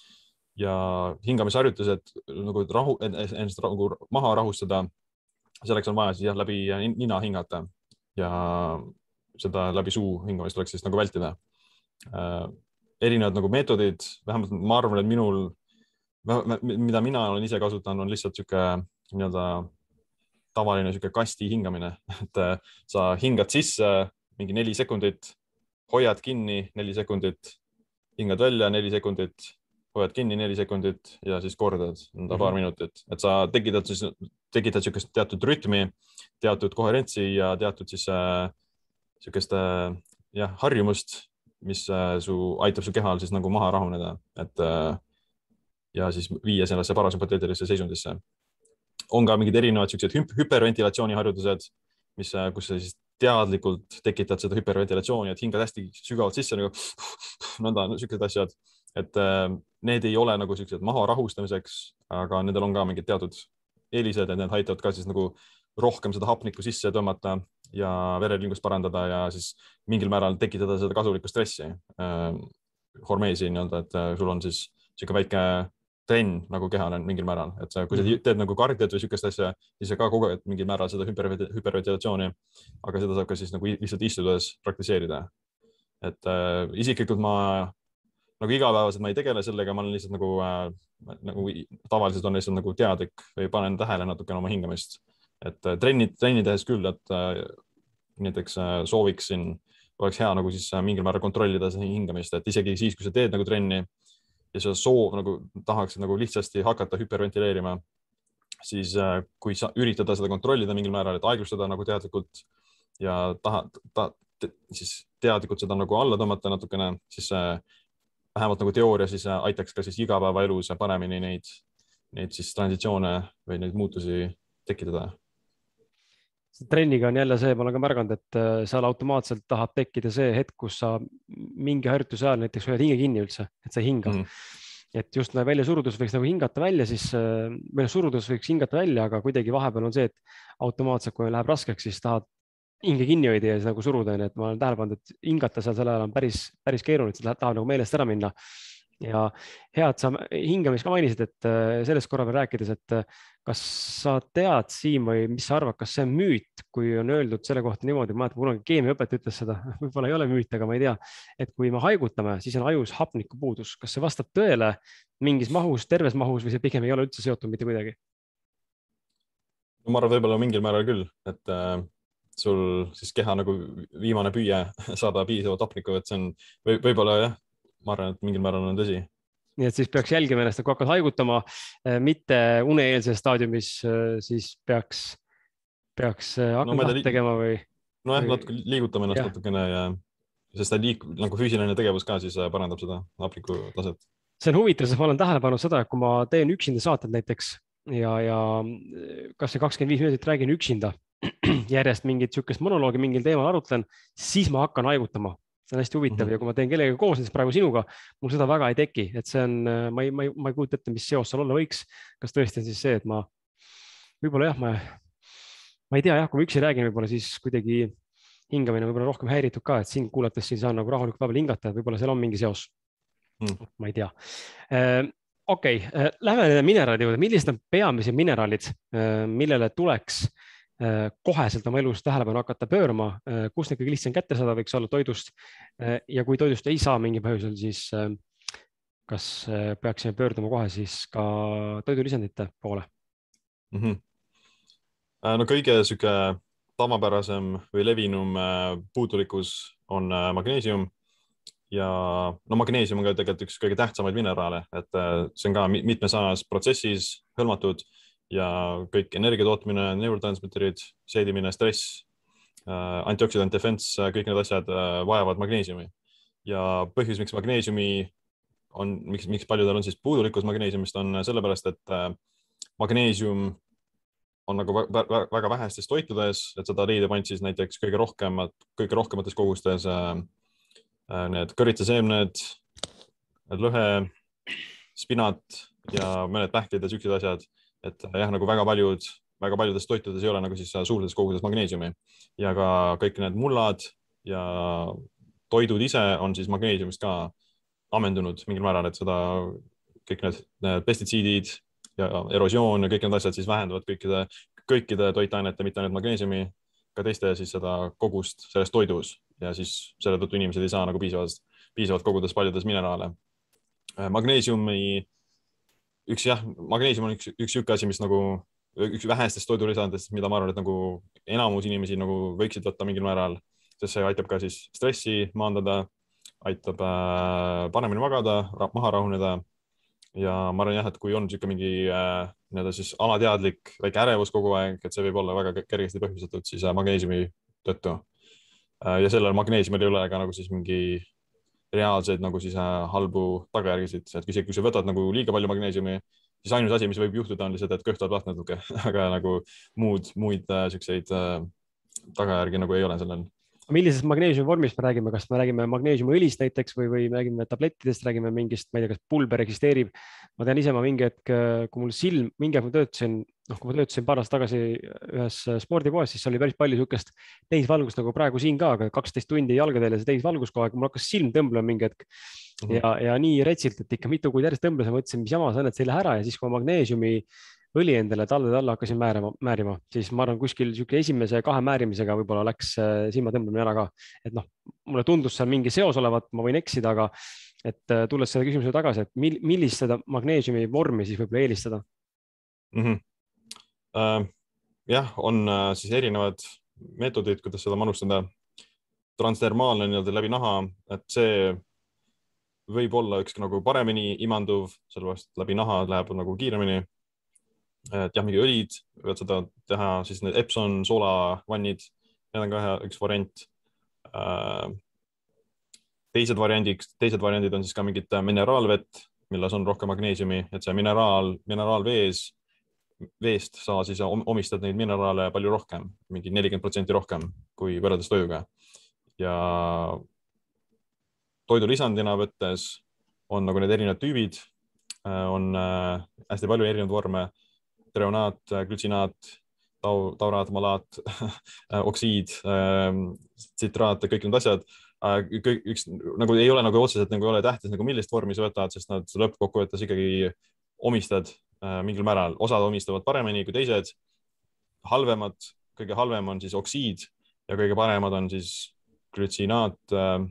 Speaker 2: Ja hingamisharjutused nagu rahu, ennast nagu maha rahustada, selleks on vaja siis jah, läbi nina hingata ja seda läbi suu hingamist tuleks siis nagu vältida. Äh, erinevad nagu meetodid, vähemalt ma arvan, et minul, mida mina olen ise kasutanud, on lihtsalt sihuke nii-öelda tavaline sihuke kasti hingamine, et sa hingad sisse mingi neli sekundit, hoiad kinni neli sekundit, hingad välja neli sekundit, hoiad kinni neli sekundit ja siis kordad enda paar minutit, et sa tekitad siis, tekitad sihukest teatud rütmi, teatud koherentsi ja teatud siis äh, sihukest äh, jah, harjumust, mis äh, su, aitab su kehal siis nagu maha rahuneda, et äh, ja siis viia sellesse parasümpateetilisse seisundisse. On ka mingid erinevad siuksed hüperventilatsiooni harjutused, mis, kus sa siis teadlikult tekitad seda hüperventilatsiooni, et hingad hästi sügavalt sisse nagu nõnda, siuksed asjad, et need ei ole nagu siuksed maha rahustamiseks, aga nendel on ka mingid teatud eelised, et need aitavad ka siis nagu rohkem seda hapnikku sisse tõmmata ja vereringlust parandada ja siis mingil määral tekitada seda kasulikku stressi, hormeesi nii-öelda, et sul on siis siuke väike trenn nagu kehal on mingil määral, et sa, kui sa teed nagu kardiat või sihukest asja, siis sa ka koged mingil määral seda hüperventilatsiooni, aga seda saab ka siis nagu lihtsalt istudes praktiseerida. Et äh, isiklikult ma nagu igapäevaselt ma ei tegele sellega, ma olen lihtsalt nagu, äh, nagu tavaliselt on lihtsalt nagu teadlik või panen tähele natukene oma hingamist. Et äh, trenni, trenni tehes küll, et äh, näiteks äh, sooviksin, oleks hea nagu siis äh, mingil määral kontrollida seda hingamist, et isegi siis, kui sa teed nagu trenni, ja seda soov nagu tahaksid nagu lihtsasti hakata hüperventileerima, siis kui sa üritada seda kontrollida mingil määral, et aeglustada nagu teadlikult ja taha, ta, te, siis teadlikult seda nagu alla tõmmata natukene, siis vähemalt nagu teooria siis aitaks ka siis igapäevaelus paremini neid, neid siis transitsioone või neid muutusi tekitada.
Speaker 1: Trenniga on jälle see, ma olen ka märganud, et seal automaatselt tahab tekkida see hetk, kus sa mingi harjutuse ajal näiteks hoiad hinge kinni üldse, et sa hingad. Mm. Et just välja surudus võiks nagu hingata välja, siis meil surudus võiks hingata välja, aga kuidagi vahepeal on see, et automaatselt, kui läheb raskeks, siis tahad hinge kinni hoida ja siis nagu suruda, et ma olen tähele pannud, et hingata seal selle ajal on päris, päris keeruline, et tahab nagu meelest ära minna. Ja hea, et sa hingamist ka mainisid, et sellest korra veel rääkides, et kas sa tead, Siim, või mis sa arvad, kas see on müüt, kui on öeldud selle kohta niimoodi, ma mäletan, kunagi keemiaõpetaja ütles seda, võib-olla ei ole müüt, aga ma ei tea, et kui me haigutame, siis on ajus hapnikupuudus. Kas see vastab tõele mingis mahus, terves mahus või see pigem ei ole üldse seotud mitte kuidagi?
Speaker 2: No, ma arvan, võib-olla mingil määral küll, et äh, sul siis keha nagu viimane püüe saada piisavalt hapnikku, et see on või, võib-olla jah, ma arvan, et mingil määral on tõsi.
Speaker 1: Nii et siis peaks jälgima ennast, kui hakkad haigutama, mitte uneeelses staadiumis, siis peaks, peaks hakkama no, liik... tegema või?
Speaker 2: Nojah, natuke liigutame ennast ja. natukene ja sest liik... nagu füüsiline tegevus ka siis parandab seda hapniku taset.
Speaker 1: See on huvitav, sest ma olen tähele pannud seda, et kui ma teen üksinda saated näiteks ja, ja kas see kakskümmend viis minutit räägin üksinda, järjest mingit sihukest monoloogi mingil teemal arutlen, siis ma hakkan haigutama. See on hästi huvitav mm-hmm. ja kui ma teen kellegagi koos, siis praegu sinuga, mul seda väga ei teki, et see on, ma ei, ma ei, ma ei kujuta ette, mis seos seal olla võiks. Kas tõesti on siis see, et ma võib-olla jah, ma, ma ei tea jah, kui ma üksi räägin, võib-olla siis kuidagi hingamine võib-olla rohkem häiritud ka, et siin kuulates siin saan nagu rahulikult vahepeal hingata, et võib-olla seal on mingi seos mm.. ma ei tea. Okei, okay. Lähme nende mineraalide juurde. Millised on peamised mineraalid, millele tuleks koheselt oma elus tähelepanu hakata pöörama, kus need kõige lihtsam kätte saada võiks olla toidust ja kui toidust ei saa mingi põhjusel, siis kas peaksime pöörduma kohe siis ka toidulisandite poole?
Speaker 2: Mm-hmm. No kõige süke tavapärasem või levinum puudulikkus on magneesium ja no magneesium on ka tegelikult üks kõige tähtsamaid mineraale, et see on ka mitmes sanas protsessis hõlmatud ja kõik energia tootmine, neurotransmitterid, seedimine, stress, antioxidant defense, kõik need asjad vajavad magneesiumi. Ja põhjus, miks magneesiumi on, miks, miks paljudel on siis puudulikkus magneesiumist on sellepärast, et magneesium on nagu väga vähestes toitudes, et seda leidub ainult siis näiteks kõige rohkemat, kõige rohkemates kogustes need kõrvitsaseemned, lõhe, spinat ja mõned pähklid ja siuksed asjad, et jah, nagu väga paljud, väga paljudes toitudes ei ole nagu siis suurtes koguses magneesiumi ja ka kõik need mullad ja toidud ise on siis magneesiumist ka ammendunud mingil määral, et seda kõik need, need pestitsiidid ja erosioon ja kõik need asjad siis vähendavad kõikide, kõikide toitainete, mitte ainult magneesiumi, ka teiste siis seda kogust selles toidus ja siis selle tõttu inimesed ei saa nagu piisavalt, piisavalt kogudes paljudes mineraale. Magneesiumi, üks jah, magneesium on üks, üks siuke asi, mis nagu üks vähestest toidulisandest, mida ma arvan, et nagu enamus inimesi nagu võiksid võtta mingil määral, sest see aitab ka siis stressi maandada, aitab paremini magada, maha rahuneda ja ma arvan jah, et kui on siuke mingi äh, nii-öelda siis alateadlik väike ärevus kogu aeg, et see võib olla väga kergesti põhjustatud siis magneesiumi tõttu. Ja sellel magneesiumil ei ole ka nagu siis mingi reaalseid nagu siis halbu tagajärgisid, et kui, kui sa võtad nagu liiga palju magneesiumi, siis ainus asi, mis võib juhtuda, on lihtsalt, et kõht tuleb lahti natuke, aga nagu muud, muid siukseid tagajärgi nagu ei ole sellel.
Speaker 1: Millisest magneesiumi vormist me räägime, kas me räägime magneesiumiõlist näiteks või, või me räägime tablettidest, räägime mingist, ma ei tea, kas pulber eksisteerib. Ma tean ise, ma mingi hetk, kui mul silm, mingi aeg ma töötasin, noh, kui ma töötasin paar aastat tagasi ühes spordipoes, siis oli päris palju sihukest täisvalgust nagu praegu siin ka, aga kaksteist tundi jalgadel ja see täisvalgus kogu aeg, mul hakkas silm tõmblema mingi hetk mm-hmm. ja, ja nii retsilt, et ikka mitu kuud järjest tõmbles ja mõtlesin, mis jama see on, et see ei lähe ära ja siis kui magneesiumi õli endale tallede alla hakkasin määrima, määrima, siis ma arvan, kuskil sihuke esimese kahe määrimisega võib-olla läks silma tõmblemine ära ka. Et noh, mulle tundus seal mingi seos olevat, ma võin eksida, aga et tulles selle küsimuse tagasi, et millist seda magneesiumi vormi siis võib-olla eelistada?
Speaker 2: Mm-hmm. Uh, jah, on uh, siis erinevad meetodid, kuidas seda manustada. Transdermaalne nii-öelda läbi naha, et see võib olla üks nagu paremini imanduv, sellepärast läbi naha läheb nagu kiiremini. Et jah, mingi õlid, võid seda teha, siis need Epson soolavannid, need on ka üks variant. Teised variandid, teised variandid on siis ka mingid mineraalvett, milles on rohkem magneesiumi, et see mineraal, mineraalvees, veest sa siis omistad neid mineraale palju rohkem, mingi nelikümmend protsenti rohkem kui võrreldes toiduga. Ja toidulisandina võttes on nagu need erinevad tüübid, on hästi palju erinevad vorme, treonaat, glütsinaat, tau, tauraat, malaat, oksiid, tsitraat ja kõik need asjad. Kõik, üks, nagu ei ole nagu otseselt nagu ei ole tähtis, nagu millist vormi sa võtad, sest nad lõppkokkuvõttes ikkagi omistad mingil määral. Osad omistavad paremini kui teised. Halvemad, kõige halvem on siis oksiid ja kõige paremad on siis glütsinaat,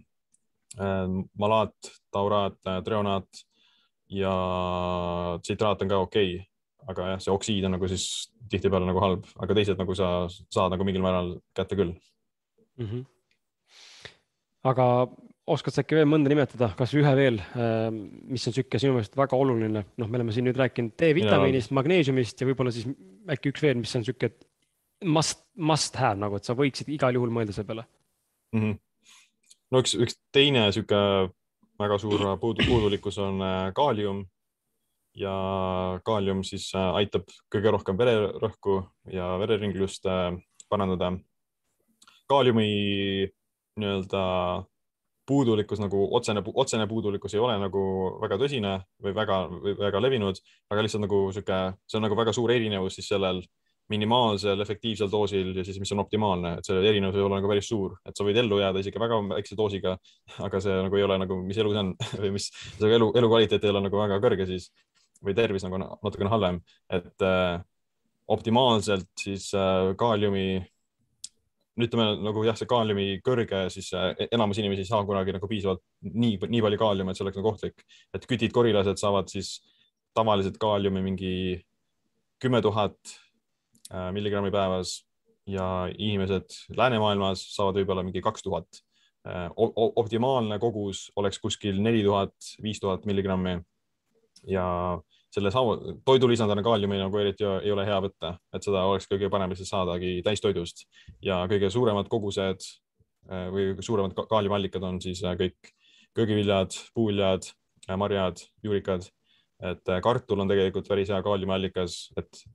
Speaker 2: malaat, tauraat, treonaat ja tsitraat on ka okei. Okay. Aga jah, see oksiid on nagu siis tihtipeale nagu halb, aga teised nagu sa saad nagu mingil määral kätte küll.
Speaker 1: Mm-hmm. Aga oskad sa äkki veel mõnda nimetada, kas ühe veel, mis on sükke sinu meelest väga oluline? Noh, me oleme siin nüüd rääkinud D-vitamiinist, magneesiumist ja võib-olla siis äkki üks veel, mis on sükke must, must have, nagu, et sa võiksid igal juhul mõelda selle peale.
Speaker 2: Mm-hmm. No üks, üks teine sükke väga suur puudulikkus on kaalium. Ja kaalium siis aitab kõige rohkem vererõhku ja vereringlust parandada. Kaaliumi nii-öelda puudulikkus, nagu otsene, otsene puudulikkus ei ole nagu väga tõsine või väga, või väga levinud, aga lihtsalt nagu süke, see on nagu väga suur erinevus siis sellel minimaalsel efektiivsel doosil ja siis mis on optimaalne, et see erinevus ei ole nagu päris suur, et sa võid ellu jääda isegi väga väikse doosiga, aga see nagu ei ole nagu, mis elu see on või mis see elu, elukvaliteet ei ole nagu väga kõrge siis või tervis nagu natukene halvem, et äh, optimaalselt siis äh, kaaliumi, ütleme nagu jah, see kaaliumi kõrge, siis äh, enamus inimesi ei saa kunagi nagu piisavalt nii, nii palju kaaliumi, et see oleks nagu ohtlik. Et kütid, korilased saavad siis tavaliselt kaaliumi mingi kümme tuhat äh, milligrammi päevas ja inimesed läänemaailmas saavad võib-olla mingi kaks tuhat. Äh, optimaalne kogus oleks kuskil neli tuhat, viis tuhat milligrammi ja selle toidulisandana kaaliumi nagu eriti ei ole hea võtta, et seda oleks kõige parem lihtsalt saadagi täistoidust ja kõige suuremad kogused või suuremad kaaliumallikad on siis kõik köögiviljad, puuviljad, marjad, juurikad, et kartul on tegelikult päris hea kaaliumallikas, et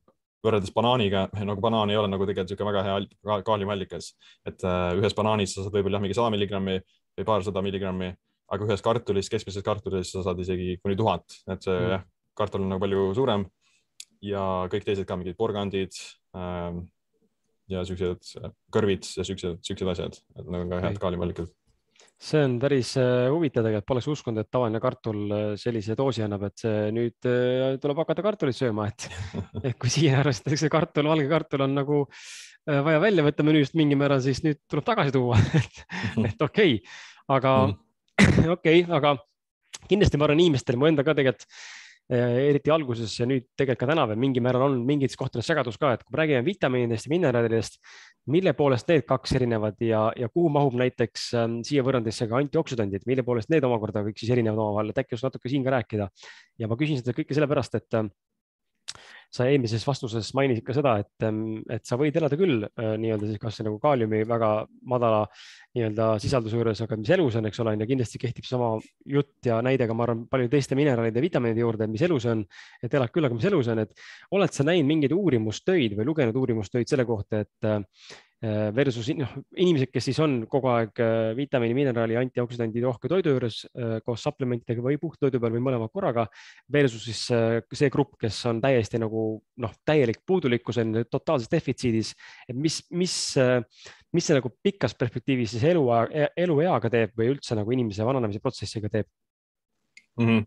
Speaker 2: võrreldes banaaniga, nagu banaan ei ole nagu tegelikult niisugune väga hea kaaliumallikas, et ühes banaanis sa saad võib-olla mingi sada milligrammi või paarsada milligrammi, aga ühes kartulis, keskmises kartulis sa saad isegi kuni tuhat, et see mm. kartul on nagu palju suurem ja kõik teised ka mingid porgandid ähm, ja siuksed kõrvid ja siuksed, siuksed asjad, et nagu ka head kaaliumallikad.
Speaker 1: See on päris huvitav tegelikult, poleks uskunud, et tavaline kartul sellise doosi annab, et see nüüd tuleb hakata kartulit sööma, et, et kui siin arvestatakse kartul, valge kartul on nagu vaja välja võtta menüüst mingi määral, siis nüüd tuleb tagasi tuua, et, et okei okay., aga okei okay,, aga kindlasti ma arvan inimestel, mu enda ka tegelikult eriti alguses ja nüüd tegelikult ka täna veel mingi määral on mingites kohtades segadus ka, et kui me räägime vitamiinidest ja mineraalidest, mille poolest need kaks erinevad ja, ja kuhu mahub näiteks ähm, siia võrrandisse ka antioksüdandid, mille poolest need omakorda kõik siis erinevad omavahel, et äkki just natuke siin ka rääkida. Ja ma küsin seda kõike sellepärast, et äh, sa eelmises vastuses mainisid ka seda, et, et sa võid elada küll äh, nii-öelda siis kas nagu kaaliumi väga madala nii-öelda sisalduse juures, aga mis elus on, eks ole, ja kindlasti kehtib sama jutt ja näide ka ma arvan palju teiste mineraalide ja vitamiinide juurde, mis elus on, et elad küll, aga mis elus on, et oled sa näinud mingeid uurimustöid või lugenud uurimustöid selle kohta, et versus noh, inimesed, kes siis on kogu aeg vitamiini, mineraali, antioksüdandi rohke toidu juures koos supplementidega või puhttoidu peal või mõlema korraga versus siis see grupp, kes on täiesti nagu noh, täielik puudulikkus on totaalses defitsiidis, et mis, mis, mis see nagu pikas perspektiivis siis elu, elueaga teeb või üldse nagu inimese vananemise protsessiga teeb
Speaker 2: mm? -hmm.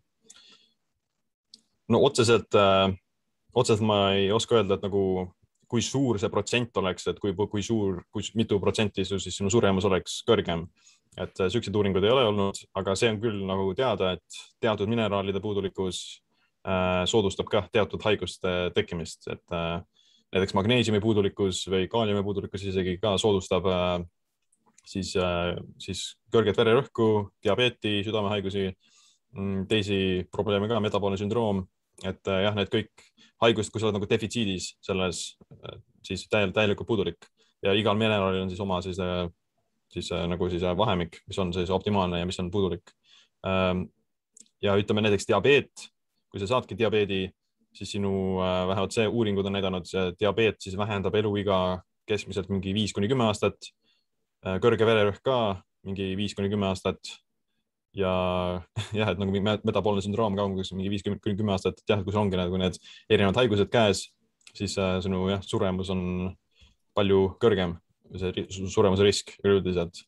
Speaker 2: No otseselt, äh, otseselt ma ei oska öelda, et nagu kui suur see protsent oleks, et kui, kui suur, kui mitu protsenti siis sinu suremus oleks kõrgem. Et sellised uuringud ei ole olnud, aga see on küll nagu teada, et teatud mineraalide puudulikkus äh, soodustab ka teatud haiguste tekkimist. Et äh, näiteks magneesiumi puudulikkus või kaaliumi puudulikkus isegi ka soodustab äh, siis, äh, siis kõrget vererõhku, diabeeti, südamehaigusi, teisi probleeme ka, metaboolne sündroom. Et äh, jah, need kõik haigust, kui sa oled nagu defitsiidis selles, siis täielikult, täielikult puudulik ja igal mineraalil on siis oma siis, siis nagu siis vahemik, mis on siis optimaalne ja mis on puudulik. Ja ütleme näiteks diabeet, kui sa saadki diabeedi, siis sinu vähemalt see uuringud on näidanud, see diabeet siis vähendab eluiga keskmiselt mingi viis kuni kümme aastat, kõrge vererõhk ka mingi viis kuni kümme aastat. Ja jah, et nagu metaboolne sündroom ka umbes mingi viis kuni kümme aastat, et jah, kui sul ongi nagu need erinevad haigused käes, siis äh, sinu jah, suremus on palju kõrgem, see suremuse risk üldiselt.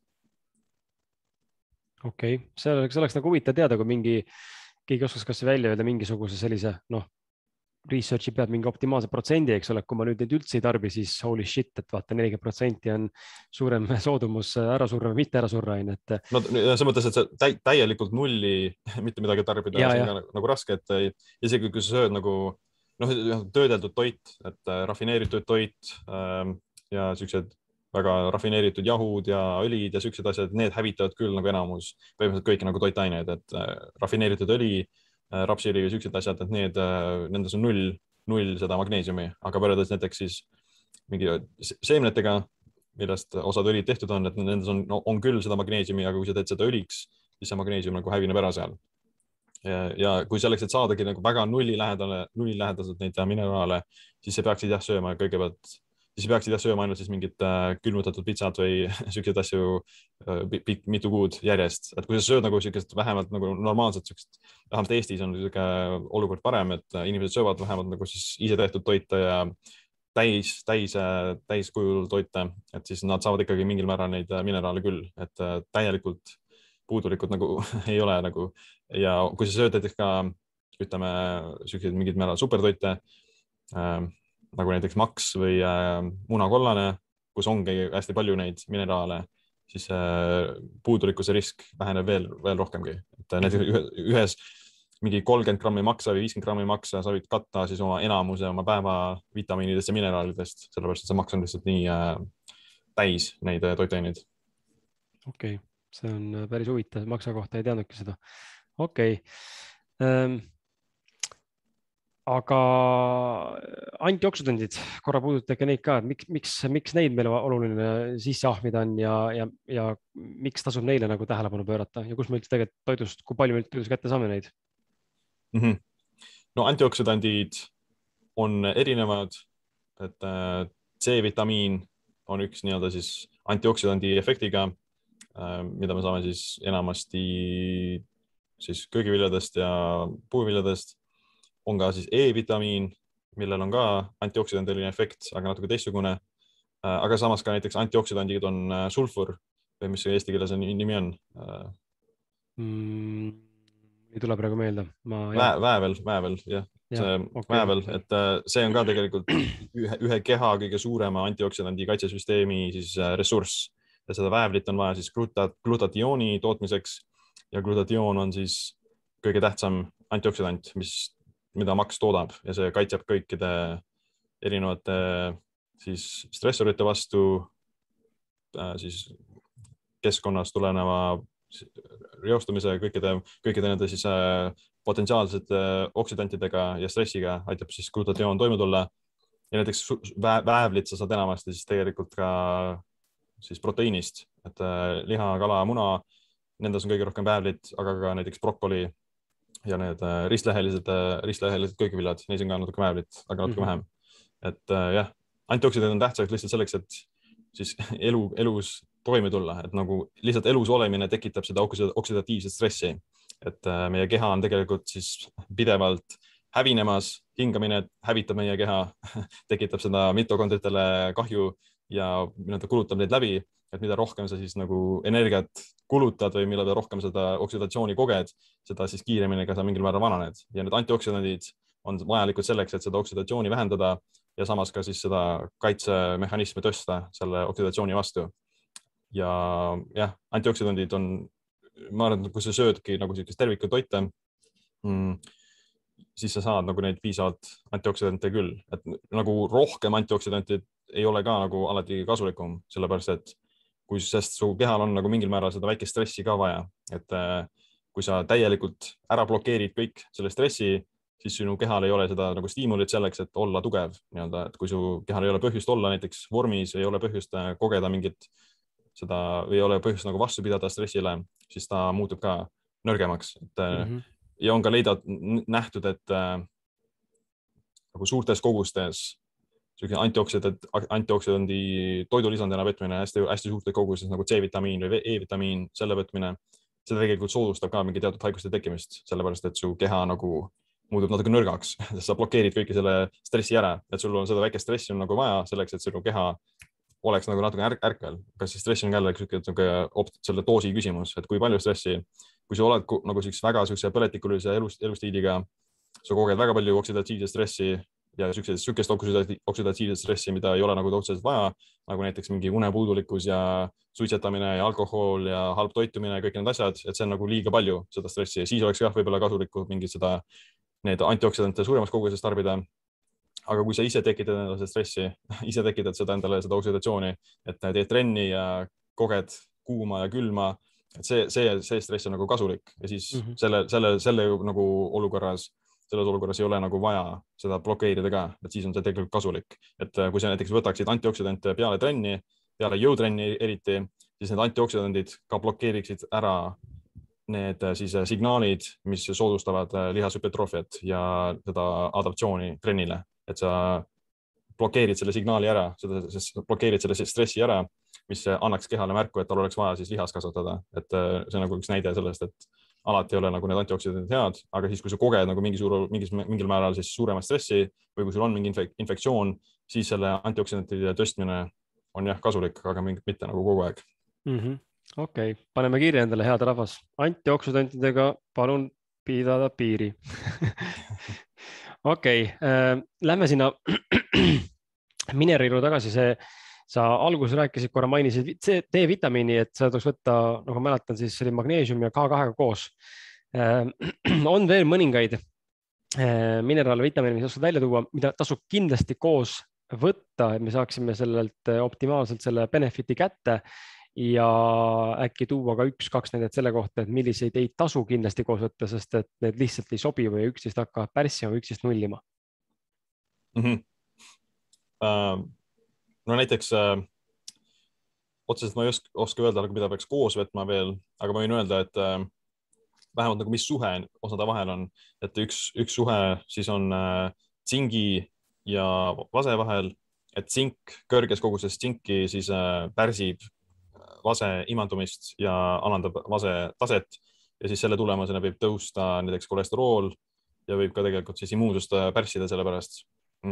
Speaker 1: Okei, okay. See oleks, oleks nagu huvitav teada, kui mingi, keegi oskas kas välja öelda mingisuguse sellise, noh, research'i peab mingi optimaalse protsendi, eks ole, kui ma nüüd neid üldse ei tarbi, siis holy shit, et vaata nelikümmend protsenti on suurem soodumus ära surra või mitte ära surra. Et...
Speaker 2: No see mõttes, et see täi täielikult nulli mitte midagi tarbida ja, on nagu, nagu raske, et isegi kui sa sööd nagu noh, töödeldud toit, et rafineeritud toit ähm, ja siuksed väga rafineeritud jahud ja õlid ja siuksed asjad, need hävitavad küll nagu enamus, põhimõtteliselt kõik nagu toitaineid, et äh, rafineeritud õli, rapsiõli või siuksed asjad, et need, nendes on null, null seda magneesiumi, aga võrreldes näiteks siis mingi seemnetega, millest osad õlid tehtud on, et nendes on, no, on küll seda magneesiumi, aga kui sa teed seda õliks, siis see magneesium nagu hävineb ära seal. Ja, ja kui selleks, et saadagi nagu väga nulli lähedale, nulli lähedaselt neid mineraale, siis sa peaksid jah sööma kõigepealt, siis peaksid jah sööma ainult siis mingit äh, külmutatud pitsat või siukseid asju äh, pikk mitu kuud järjest. Et kui sa sööd nagu siukest vähemalt nagu normaalselt siukest, vähemalt Eestis on siuke olukord parem, et inimesed söövad vähemalt nagu siis ise tehtud toite ja täis, täis, täiskujul toite, et siis nad saavad ikkagi mingil määral neid mineraale küll, et äh, täielikult puudulikud nagu ei ole nagu. Ja kui sa sööd näiteks ka, ütleme, siukseid mingid määral supertoite, äh, nagu näiteks maks või äh, munakollane, kus ongi hästi palju neid mineraale, siis äh, puudulikkuse risk väheneb veel, veel rohkemgi. Et äh, näiteks ühes mingi kolmkümmend grammi maksa või viiskümmend grammi maksa sa võid katta siis oma enamuse oma päeva vitamiinidest ja mineraalidest, sellepärast et see maks on lihtsalt nii äh, täis neid äh, toitaineid.
Speaker 1: Okei, okay. See on päris huvitav, maksa kohta ei teadnudki seda. Okei. Okay. Um... Aga antioksüdandid, korra puudutage neid ka, et miks, miks, miks neid meil oluline sisse ahmida on ja, ja, ja miks tasub neile nagu tähelepanu pöörata ja kus me üldse tegelikult toidust, kui palju me üldse kätte saame neid?
Speaker 2: Mm-hmm. No antioksüdandid on erinevad et C-vitamiin on üks nii-öelda siis antioksidandi efektiga, mida me saame siis enamasti siis köögiviljadest ja puuviljadest. On ka siis E-vitamiin, millel on ka antioksidandiline efekt, aga natuke teistsugune. Aga samas ka näiteks antioksidandid on sulfur, või mis eesti keeles on, nimi on?
Speaker 1: Mm, ei tule praegu meelde. Ma,
Speaker 2: Vä, väävel, väävel, jah.
Speaker 1: Ja,
Speaker 2: see
Speaker 1: okay.
Speaker 2: väävel, et see on ka tegelikult ühe, ühe keha kõige suurema antioksidandi kaitsesüsteemi siis ressurss ja seda väävlit on vaja siis glutat, glutatiooni tootmiseks ja glutatioon on siis kõige tähtsam antioksidant, mis, mida maks toodab ja see kaitseb kõikide erinevate siis stressorite vastu, siis keskkonnast tuleneva reostumise kõikide, kõikide nende siis potentsiaalsete oksidantidega ja stressiga aitab siis glutatioon toime tulla. Ja näiteks väävlit sa saad enamasti siis tegelikult ka siis proteiinist, et liha, kala, muna, nendes on kõige rohkem väävlit, aga ka näiteks brokoli ja need ristlehelised, ristlehelised köögiviljad, neis on ka natuke väävlit, aga natuke vähem. Mm-hmm. Et jah, antioksidandid on tähtsaks lihtsalt selleks, et siis elu, elus toime tulla, et nagu lihtsalt elus olemine tekitab seda oksidatiivset stressi, et meie keha on tegelikult siis pidevalt hävinemas, hingamine hävitab meie keha, tekitab seda mitokondritele kahju ja ta kulutab neid läbi, et mida rohkem sa siis nagu energiat kulutad või millal rohkem seda oksidatsiooni koged, seda siis kiiremini ka sa mingil määral vananed. Ja need antioksidandid on vajalikud selleks, et seda oksidatsiooni vähendada ja samas ka siis seda kaitsemehhanismi tõsta selle oksidatsiooni vastu. Ja jah, antioksidandid on, ma arvan, kui sa söödki nagu sellist terviku toite, mm, siis sa saad nagu neid piisavalt antioksidante küll, et nagu rohkem antioksidantid ei ole ka nagu alati kasulikum, sellepärast et kui sest su kehal on nagu mingil määral seda väikest stressi ka vaja, et kui sa täielikult ära blokeerid kõik selle stressi, siis sinu kehal ei ole seda nagu stiimulit selleks, et olla tugev nii-öelda, et kui su kehal ei ole põhjust olla näiteks vormis, ei ole põhjust kogeda mingit seda, ei ole põhjust nagu vastu pidada stressile, siis ta muutub ka nõrgemaks. Et, mm-hmm. Ja on ka leida nähtud, et nagu suurtes kogustes antioksidant, antioksidandi toidulisandina võtmine hästi, hästi suurte koguses nagu C-vitamiin või E-vitamiin, selle võtmine, seda tegelikult soodustab ka mingi teatud haiguste tekkimist, sellepärast et su keha nagu muutub natuke nõrgaks, sest sa blokeerid kõiki selle stressi ära, et sul on seda väikest stressi on nagu vaja selleks, et sinu keha oleks nagu natuke ärk ärkvel. Kas siis stressi on jälle selle doosi küsimus, et kui palju stressi, kui sa oled nagu väga põletikulise elustiiliga, sa koged väga palju oksidatiivset stressi ja sükest oksidatiivset stressi, mida ei ole nagu otseselt vaja, nagu näiteks mingi unepuudulikkus ja suitsetamine ja alkohol ja halb toitumine ja kõik need asjad, et see on nagu liiga palju seda stressi ja siis oleks jah, võib-olla kasulikku mingid seda, need antioksidante suuremas koguses tarbida. Aga kui sa ise tekitad endale seda stressi, ise tekitad seda endale seda oksidatsiooni, et teed trenni ja koged kuuma ja külma, et see, see, see stress on nagu kasulik ja siis mm-hmm. selle, selle, selle nagu olukorras, selles olukorras ei ole nagu vaja seda blokeerida ka, et siis on see tegelikult kasulik. Et kui sa näiteks võtaksid antioksidante peale trenni, peale jõutrenni eriti, siis need antioksidandid ka blokeeriksid ära need siis signaalid, mis soodustavad lihashüpertroofiat ja seda adaptatsiooni trennile. Et sa blokeerid selle signaali ära, seda, blokeerid selle stressi ära, mis annaks kehale märku, et tal oleks vaja siis lihas kasvatada. Et see on nagu üks näide sellest, et alati ei ole nagu need antioksidandid head, aga siis kui sa koged nagu mingi suur, mingis, mingil määral siis suuremat stressi või kui sul on mingi infektsioon, siis selle antioksidantide tõstmine on jah kasulik, aga mitte nagu kogu aeg.
Speaker 1: Mm-hmm. Okei, okay. Paneme kirja endale, head rahvas. Antioksidantidega palun pidada piiri. Okei, okay. Lähme sinna mineriilu tagasi. See, sa alguses rääkisid, korra mainisid D-vitamiini, et seda tuleks võtta, nagu mäletan, siis oli magneesium ja K kahega koos. On veel mõningaid mineraale, vitamiine, mis oskad välja tuua, mida tasub kindlasti koos võtta, et me saaksime sellelt optimaalselt selle benefiti kätte ja äkki tuua ka üks-kaks näidet selle kohta, et milliseid ei tasu kindlasti koos võtta, sest et need lihtsalt ei sobi või üksteist hakkavad pärssima või üksteist nullima.
Speaker 2: Mm-hmm. Uh, no näiteks uh, otseselt ma ei oska, oska öelda, mida peaks koos võtma veel, aga ma võin öelda, et uh, vähemalt nagu mis suhe osade vahel on, et üks, üks suhe siis on uh, tsingi ja vase vahel et tsink, kõrges koguses tsinki siis pärsib vase imandumist ja alandab vase taset ja siis selle tulemusena võib tõusta näiteks kolesterool ja võib ka tegelikult siis immuunsust pärssida sellepärast,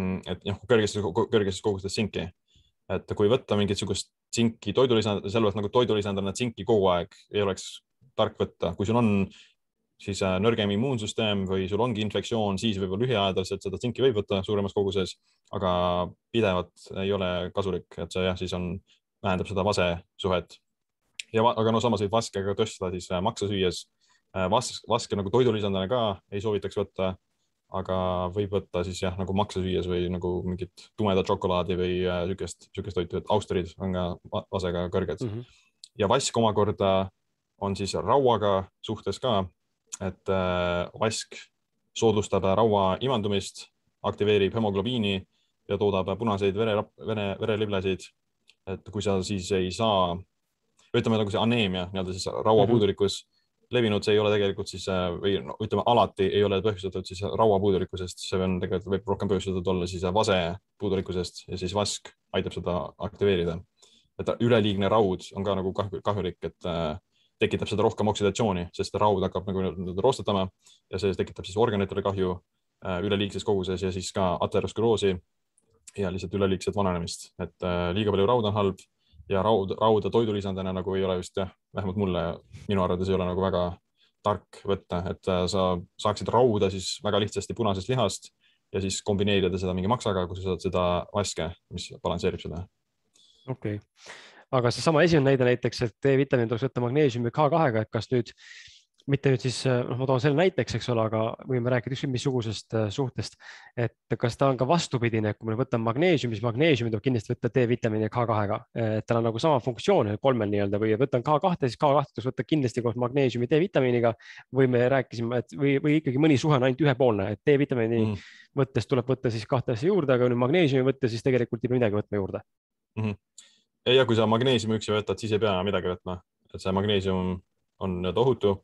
Speaker 2: et jah, kõrgestes, kõrgestes kogustes tsinki. Et kui võtta mingisugust tsinki toidulisand, sellepärast nagu toidulisandana tsinki kogu aeg ei oleks tark võtta. Kui sul on siis nõrgem immuunsüsteem või sul ongi infektsioon, siis võib-olla lühiajaliselt seda tsinki võib võtta suuremas koguses, aga pidevalt ei ole kasulik, et see jah, siis on, vähendab seda vase suhet. Ja, aga no samas võib vaske ka tõsta siis maksa süües. Vas, vaske nagu toidulisandana ka ei soovitaks võtta, aga võib võtta siis jah, nagu maksa süües või nagu mingit tumeda šokolaadi või sükest, sükest toitu, et austerid on ka vasega kõrged. Mm -hmm. Ja vask omakorda on siis rauaga suhtes ka, et vask soodustab raua imandumist, aktiveerib hemoglobiini ja toodab punaseid vere, vere, vereliblesid. Et kui sa siis ei saa, ütleme nagu see aneemia, nii-öelda siis rauapuudulikkus mm -hmm. levinud, see ei ole tegelikult siis, või no, ütleme alati ei ole põhjustatud siis rauapuudulikkusest, see on tegelikult võib rohkem põhjustatud olla siis vase puudulikkusest ja siis vask aitab seda aktiveerida. Et üleliigne raud on ka nagu kahjulik, et tekitab seda rohkem oksidatsiooni, sest raud hakkab nagu roostetama ja see tekitab siis organitele kahju üleliigses koguses ja siis ka ateroskleroosi ja lihtsalt üleliigset vananemist, et liiga palju raud on halb ja raud, rauda toidulisandena nagu ei ole vist jah, vähemalt mulle, minu arvates ei ole nagu väga tark võtta, et sa saaksid rauda siis väga lihtsasti punasest lihast ja siis kombineerida seda mingi maksaga, kus sa saad seda vaske, mis balansseerib seda.
Speaker 1: Okei. Okay. Aga seesama esimene näide näiteks, et D-vitamiin tuleks võtta magneesiumi K kahega, et kas nüüd, mitte nüüd siis, noh, ma toon selle näiteks, eks ole, aga võime rääkida ükskõik missugusest suhtest, et kas ta on ka vastupidine, kui me võtame magneesiumi, siis magneesiumi tuleb kindlasti võtta D-vitamiini K kahega, et tal on nagu sama funktsioon kolmel nii-öelda või võtan K kahte, siis K kahte tuleks võtta kindlasti koos magneesiumi D-vitamiiniga või me rääkisime, et või, või ikkagi mõni suhe on ainult ühepoolne, et D-vitamiini mm. võttes tuleb võtta siis kahte asja juurde, aga nüüd magneesiumi võtta, siis tegelikult ei pea midagi võtma juurde
Speaker 2: mm. -hmm. Ja kui sa magneesiumi üksi võtad, siis ei pea midagi võtma, et see magneesium on tohutu.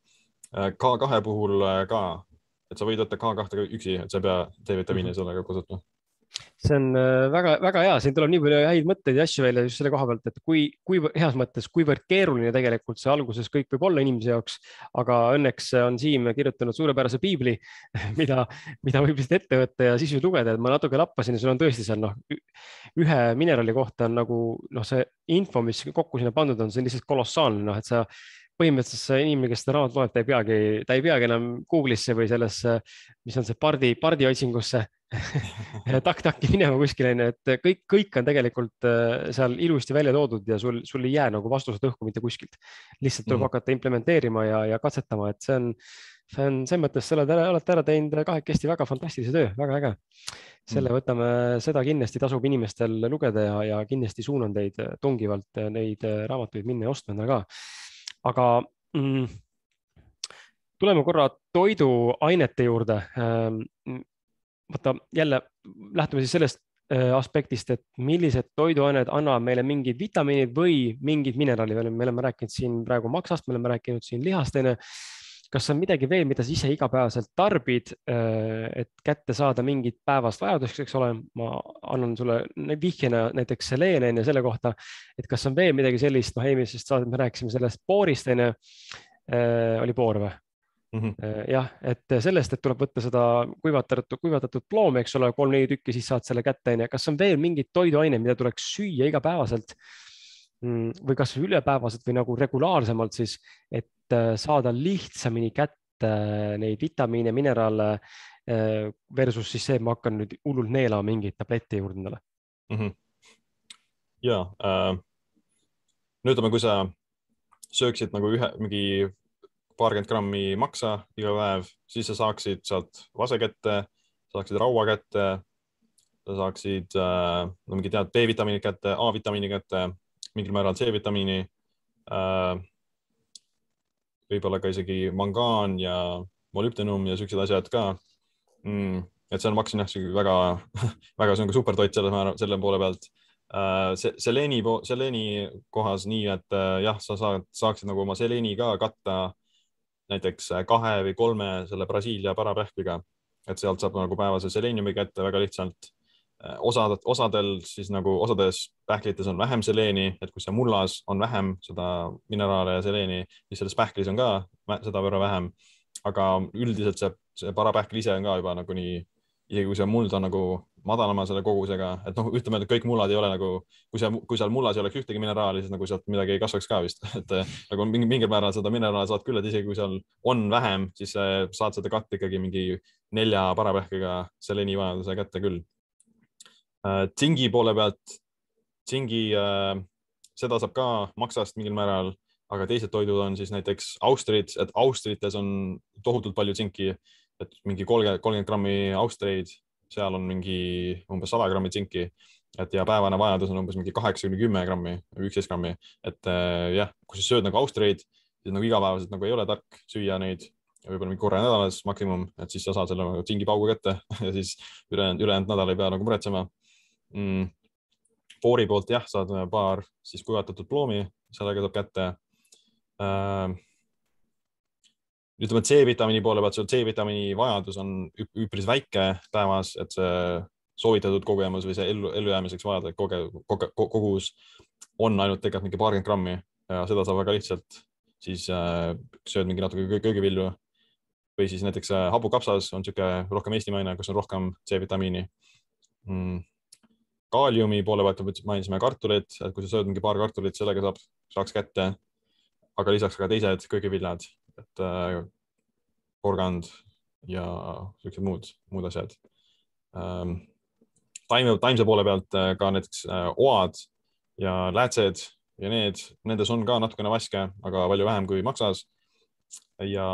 Speaker 2: K kahe puhul ka, et sa võid võtta K kahte üksi, et sa ei pea D-vitamiini mm -hmm. sellega kasutama.
Speaker 1: See on väga, väga hea, siin tuleb nii palju häid mõtteid ja asju välja just selle koha pealt, et kui, kui heas mõttes, kuivõrd keeruline tegelikult see alguses kõik võib olla inimese jaoks, aga õnneks on Siim kirjutanud suurepärase piibli, mida, mida võib lihtsalt ette võtta ja siis lugeda, et ma natuke lappasin ja sul on tõesti seal noh, ühe mineraali kohta on nagu noh, see info, mis kokku sinna pandud on, see on lihtsalt kolossaalne, noh, et sa põhimõtteliselt see inimene, kes seda raamat loeb, ta ei peagi, ta ei peagi enam Google'isse või sellesse, mis on see pardi, pardi otsingusse takk-takki minema kuskile, et kõik, kõik on tegelikult seal ilusti välja toodud ja sul, sul ei jää nagu vastused õhku mitte kuskilt. Lihtsalt tuleb mm. hakata implementeerima ja, ja katsetama, et see on, see on selles mõttes, sa oled ära teinud kahekesti väga fantastilise töö, väga äge. Selle mm. võtame, seda kindlasti tasub inimestel lugeda ja, ja kindlasti suunan teid tungivalt neid raamatuid minna ja ostma endale ka. Aga mm, tuleme korra toiduainete juurde. Vaata, jälle lähtume siis sellest aspektist, et millised toiduained annavad meile mingid vitamiinid või mingid mineraali. Me oleme rääkinud siin praegu maksast, me oleme rääkinud siin lihastene. Kas on midagi veel, mida sa ise igapäevaselt tarbid, et kätte saada mingid päevast vajaduseks, eks ole? Ma annan sulle vihjena näiteks seleen ja selle kohta, et kas on veel midagi sellist, noh, eelmisest saadet me rääkisime sellest boorist, oli boor või? Mm -hmm. Jah, et sellest, et tuleb võtta seda kuivatatud, kuivatatud ploomi, eks ole, kolm-neli tükki, siis saad selle kätte. Kas on veel mingid toiduaine, mida tuleks süüa igapäevaselt või kas ülepäevaselt või nagu regulaarsemalt siis, et saada lihtsamini kätte neid vitamiine, mineraale versus siis see, et ma hakkan nüüd hullult neelama mingit tablette juurde endale?
Speaker 2: Mm -hmm. Ja, äh, nüüd ütleme, kui sa sööksid nagu ühe, mingi paarkümmend grammi maksa iga päev, siis sa saaksid sealt vase kätte, saaksid raua kätte, sa saaksid äh, no, mingi tead B-vitamiini kätte, A-vitamiini kätte, mingil määral C-vitamiini, äh, võib-olla ka isegi mangaan ja molübdenum ja sellised asjad ka. Mm, et see on maksin jah, väga, väga, see on ka supertoit selle, selle poole pealt. Uh, seleeni, seleeni kohas nii, et uh, jah, sa saad, saaksid nagu oma seleeni ka katta näiteks kahe või kolme selle Brasiilia parapähkliga, et sealt saab nagu päevase seleeniumi kätte väga lihtsalt. osad, osadel siis nagu osades pähklites on vähem seleeni, et kui see mullas on vähem seda mineraale ja seleeni, siis selles pähklis on ka seda võrra vähem. Aga üldiselt see, see parapähkel ise on ka juba nagu nii, isegi kui see muld on nagu madalama selle kogusega, et noh, ütleme, et kõik mullad ei ole nagu, kui seal, kui seal mullas ei oleks ühtegi mineraali, siis nagu sealt midagi ei kasvaks ka vist, et nagu mingi, mingil määral seda mineraali saad küll, et isegi kui seal on vähem, siis saad seda katta ikkagi mingi nelja parapähkega seleeni vajaduse kätte küll. Tsingi poole pealt, tsingi, seda saab ka maksast mingil määral, aga teised toidud on siis näiteks austrid, et austrites on tohutult palju tsinki, et mingi kolmkümmend, kolmkümmend grammi austreid, seal on mingi umbes sada grammi tsinki, et ja päevane vajadus on umbes mingi kaheksakümmend kümme grammi, üksteist grammi, et jah, kui sa sööd nagu austreid, siis nagu igapäevaselt nagu ei ole tark süüa neid, võib-olla mingi korra nädalas maksimum, et siis sa saad selle tsingi paugu kätte ja siis ülejäänud, ülejäänud nädal ei pea nagu muretsema. Mm. Poori poolt jah, saad paar siis kuivatatud ploomi, sellega saab kätte. Uh, ütleme, et C-vitamiini poole pealt, C-vitamiini vajadus on üpris väike päevas, et see soovitatud kogemus või see ellu, ellujäämiseks vajada koge, koge, kogus on ainult tegelikult mingi paarkümmend grammi ja seda saab väga lihtsalt siis uh, sööd mingi natuke köögivilju või siis näiteks uh, hapukapsas on siuke rohkem eestimaine, kus on rohkem C-vitamiini. Mm. Kaaliumi poole pealt mainisime kartulit, et kui sa sööd mingi paar kartulit, sellega saab, saaks kätte, aga lisaks ka teised köögiviljad, et äh, porgand ja sellised muud, muud asjad. Ähm, taime, taimse poole pealt äh, ka näiteks äh, oad ja läätsed ja need, nendes on ka natukene vaske, aga palju vähem kui maksas. Ja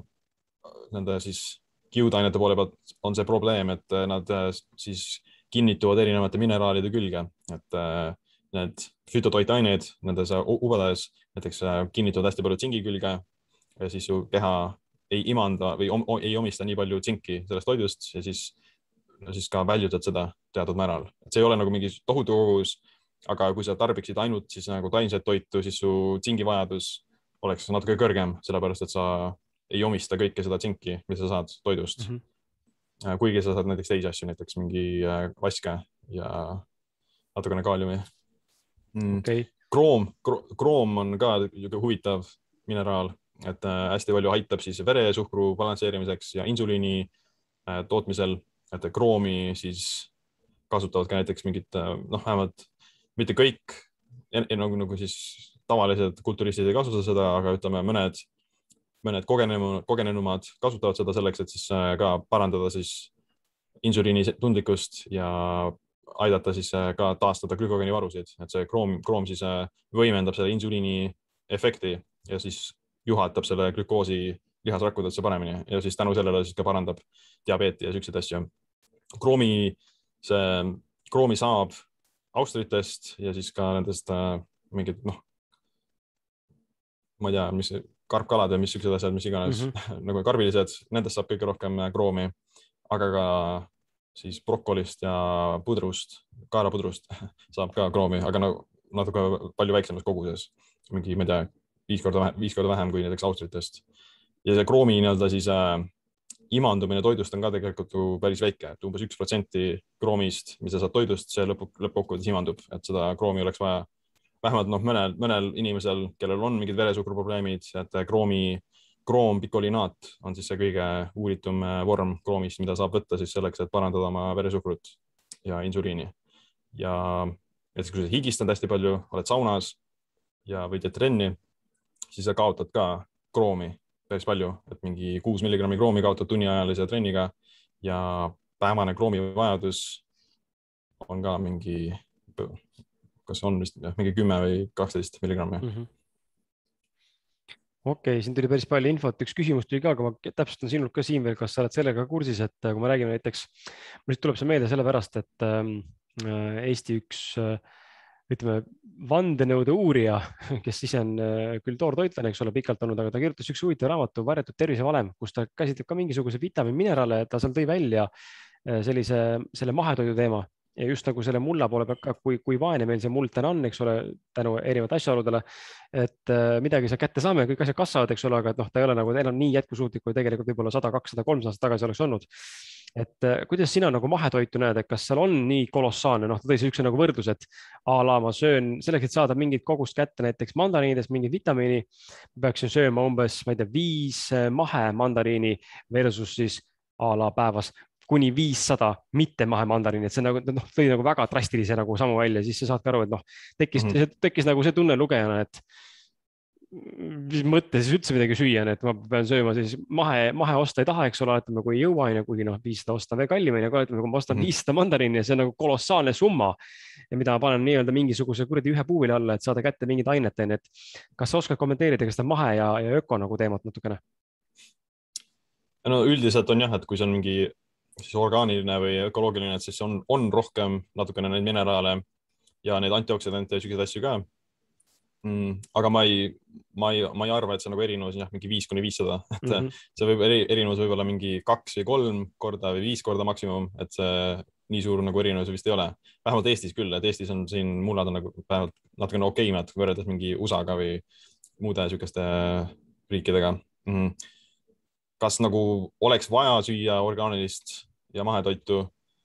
Speaker 2: nende siis kiudainete poole pealt on see probleem, et nad äh, siis kinnituvad erinevate mineraalide külge, et äh, need fütotoitained nendes ubades näiteks äh, kinnituvad hästi palju tsingi külge ja siis ju keha ei imanda või om, ei omista nii palju tsinki sellest toidust ja siis, no siis ka väljutad seda teatud määral. Et see ei ole nagu mingi tohutu kogus, aga kui sa tarbiksid ainult siis nagu taimset toitu, siis su tsingi vajadus oleks natuke kõrgem, sellepärast et sa ei omista kõike seda tsinki, mis sa saad toidust. Mm-hmm. Kuigi sa saad näiteks teisi asju, näiteks mingi vaske ja natukene kaaliumi.
Speaker 1: Okay.
Speaker 2: Kroom, kroom on ka huvitav mineraal, et hästi palju aitab siis veresuhkru balansseerimiseks ja insuliini tootmisel, et kroomi siis kasutavad ka näiteks mingid, noh, vähemalt mitte kõik, nagu, nagu siis tavalised kulturistid ei kasuta seda, aga ütleme mõned mõned kogenenumad, kogenenumad kasutavad seda selleks, et siis ka parandada siis insuliini tundlikkust ja aidata siis ka taastada glükogeeni varusid, et see kroom, kroom siis võimendab selle insuliini efekti ja siis juhatab selle glükoosi lihasrakkudesse paremini ja siis tänu sellele siis ka parandab diabeeti ja selliseid asju. Kroomi, see, kroomi saab austritest ja siis ka nendest mingid, noh, ma ei tea, mis karpkalad ja mis sellised asjad, mis iganes mm -hmm. nagu karbilised, nendest saab kõige rohkem kroomi, aga ka siis brokolist ja pudrust, kaarapudrust saab ka kroomi, aga nagu natuke palju väiksemas koguses, mingi, ma ei tea, viis korda, viis korda vähem kui näiteks austritest. Ja see kroomi nii-öelda siis äh, imandumine toidust on ka tegelikult ju päris väike, et umbes üks protsenti kroomist, mis sa saad toidust, see lõpp, lõppkokkuvõttes imandub, et seda kroomi oleks vaja vähemalt noh, mõnel, mõnel inimesel, kellel on mingid veresuhkruprobleemid, et kroomi, kroompikolinaat on siis see kõige uuritum vorm kroomist, mida saab võtta siis selleks, et parandada oma veresuhkrut ja insuliini. Ja näiteks kui sa higistad hästi palju, oled saunas ja või teed trenni, siis sa kaotad ka kroomi päris palju, et mingi kuus milligrammi kroomi kaotad tunniajalise trenniga ja päevane kroomi vajadus on ka mingi kas on vist mingi kümme või kaksteist milligrammi. Mm -hmm.
Speaker 1: Okei, okay, siin tuli päris palju infot, üks küsimus tuli ka, aga ma täpsustan sinult ka siin veel, kas sa oled sellega kursis, et kui me räägime näiteks, mul tuleb see meelde sellepärast, et äh, Eesti üks äh, ütleme, vandenõude uurija, kes ise on äh, küll toortoitlane, eks ole, pikalt olnud, aga ta kirjutas üks huvitav raamatu Varjatud tervisevalem, kus ta käsitleb ka mingisuguse vitamiin mineraale, ta seal tõi välja äh, sellise, selle mahetoidu teema. Ja just nagu selle mulla poole pealt ka, kui, kui vaene meil see muld täna on, eks ole, tänu erinevate asjaoludele, et äh, midagi seal kätte saame, kõik asjad kasvavad, eks ole, aga et noh, ta ei ole nagu enam nii jätkusuutlik, kui tegelikult võib-olla sada, kakssada, kolmsada aastat tagasi oleks olnud. et kuidas sina nagu mahetoitu näed, et kas seal on nii kolossaalne, noh, ta tõi siukse nagu võrdlus, et a la ma söön selleks, et saada mingit kogust kätte, näiteks mandariinidest mingit vitamiini, peaksin sööma umbes, ma ei tea, viis mahe mandariini versus siis a la päevas kuni viissada mitte mahe mandariini, et see nagu, noh, tõi nagu väga drastilise nagu samu välja, siis sa saadki aru, et noh, tekkis mm, -hmm. tekkis nagu see tunne lugejana, et mis mõtte siis üldse midagi süüa, et ma pean sööma siis mahe, mahe osta ei taha, eks ole, ütleme, kui ei jõua, kuigi noh, viissada osta veel kallimini, aga ütleme, kui ma ostan mm -hmm. viissada mandariini ja see on nagu kolossaalne summa ja mida ma panen nii-öelda mingisuguse kuradi ühe puuvili alla, et saada kätte mingid ainet, et kas sa oskad kommenteerida ka seda mahe ja, ja öko nagu teemat natukene?
Speaker 2: no üldiselt on jah, et kui see on mingi siis orgaaniline või ökoloogiline, et siis on, on rohkem natukene neid mineraale ja neid antioksidante ja selliseid asju ka. Mm, aga ma ei, ma ei, ma ei arva, et see nagu erinevus on jah, mingi viis kuni viissada, et mm -hmm. see võib erinevus võib olla mingi kaks või kolm korda või viis korda maksimum, et see nii suur nagu erinevus vist ei ole. Vähemalt Eestis küll, et Eestis on siin mullad on nagu vähemalt natukene okeimad võrreldes mingi U S A-ga või muude sükeste riikidega. Mm -hmm. Kas nagu oleks vaja süüa orgaanilist ja mahetoitu?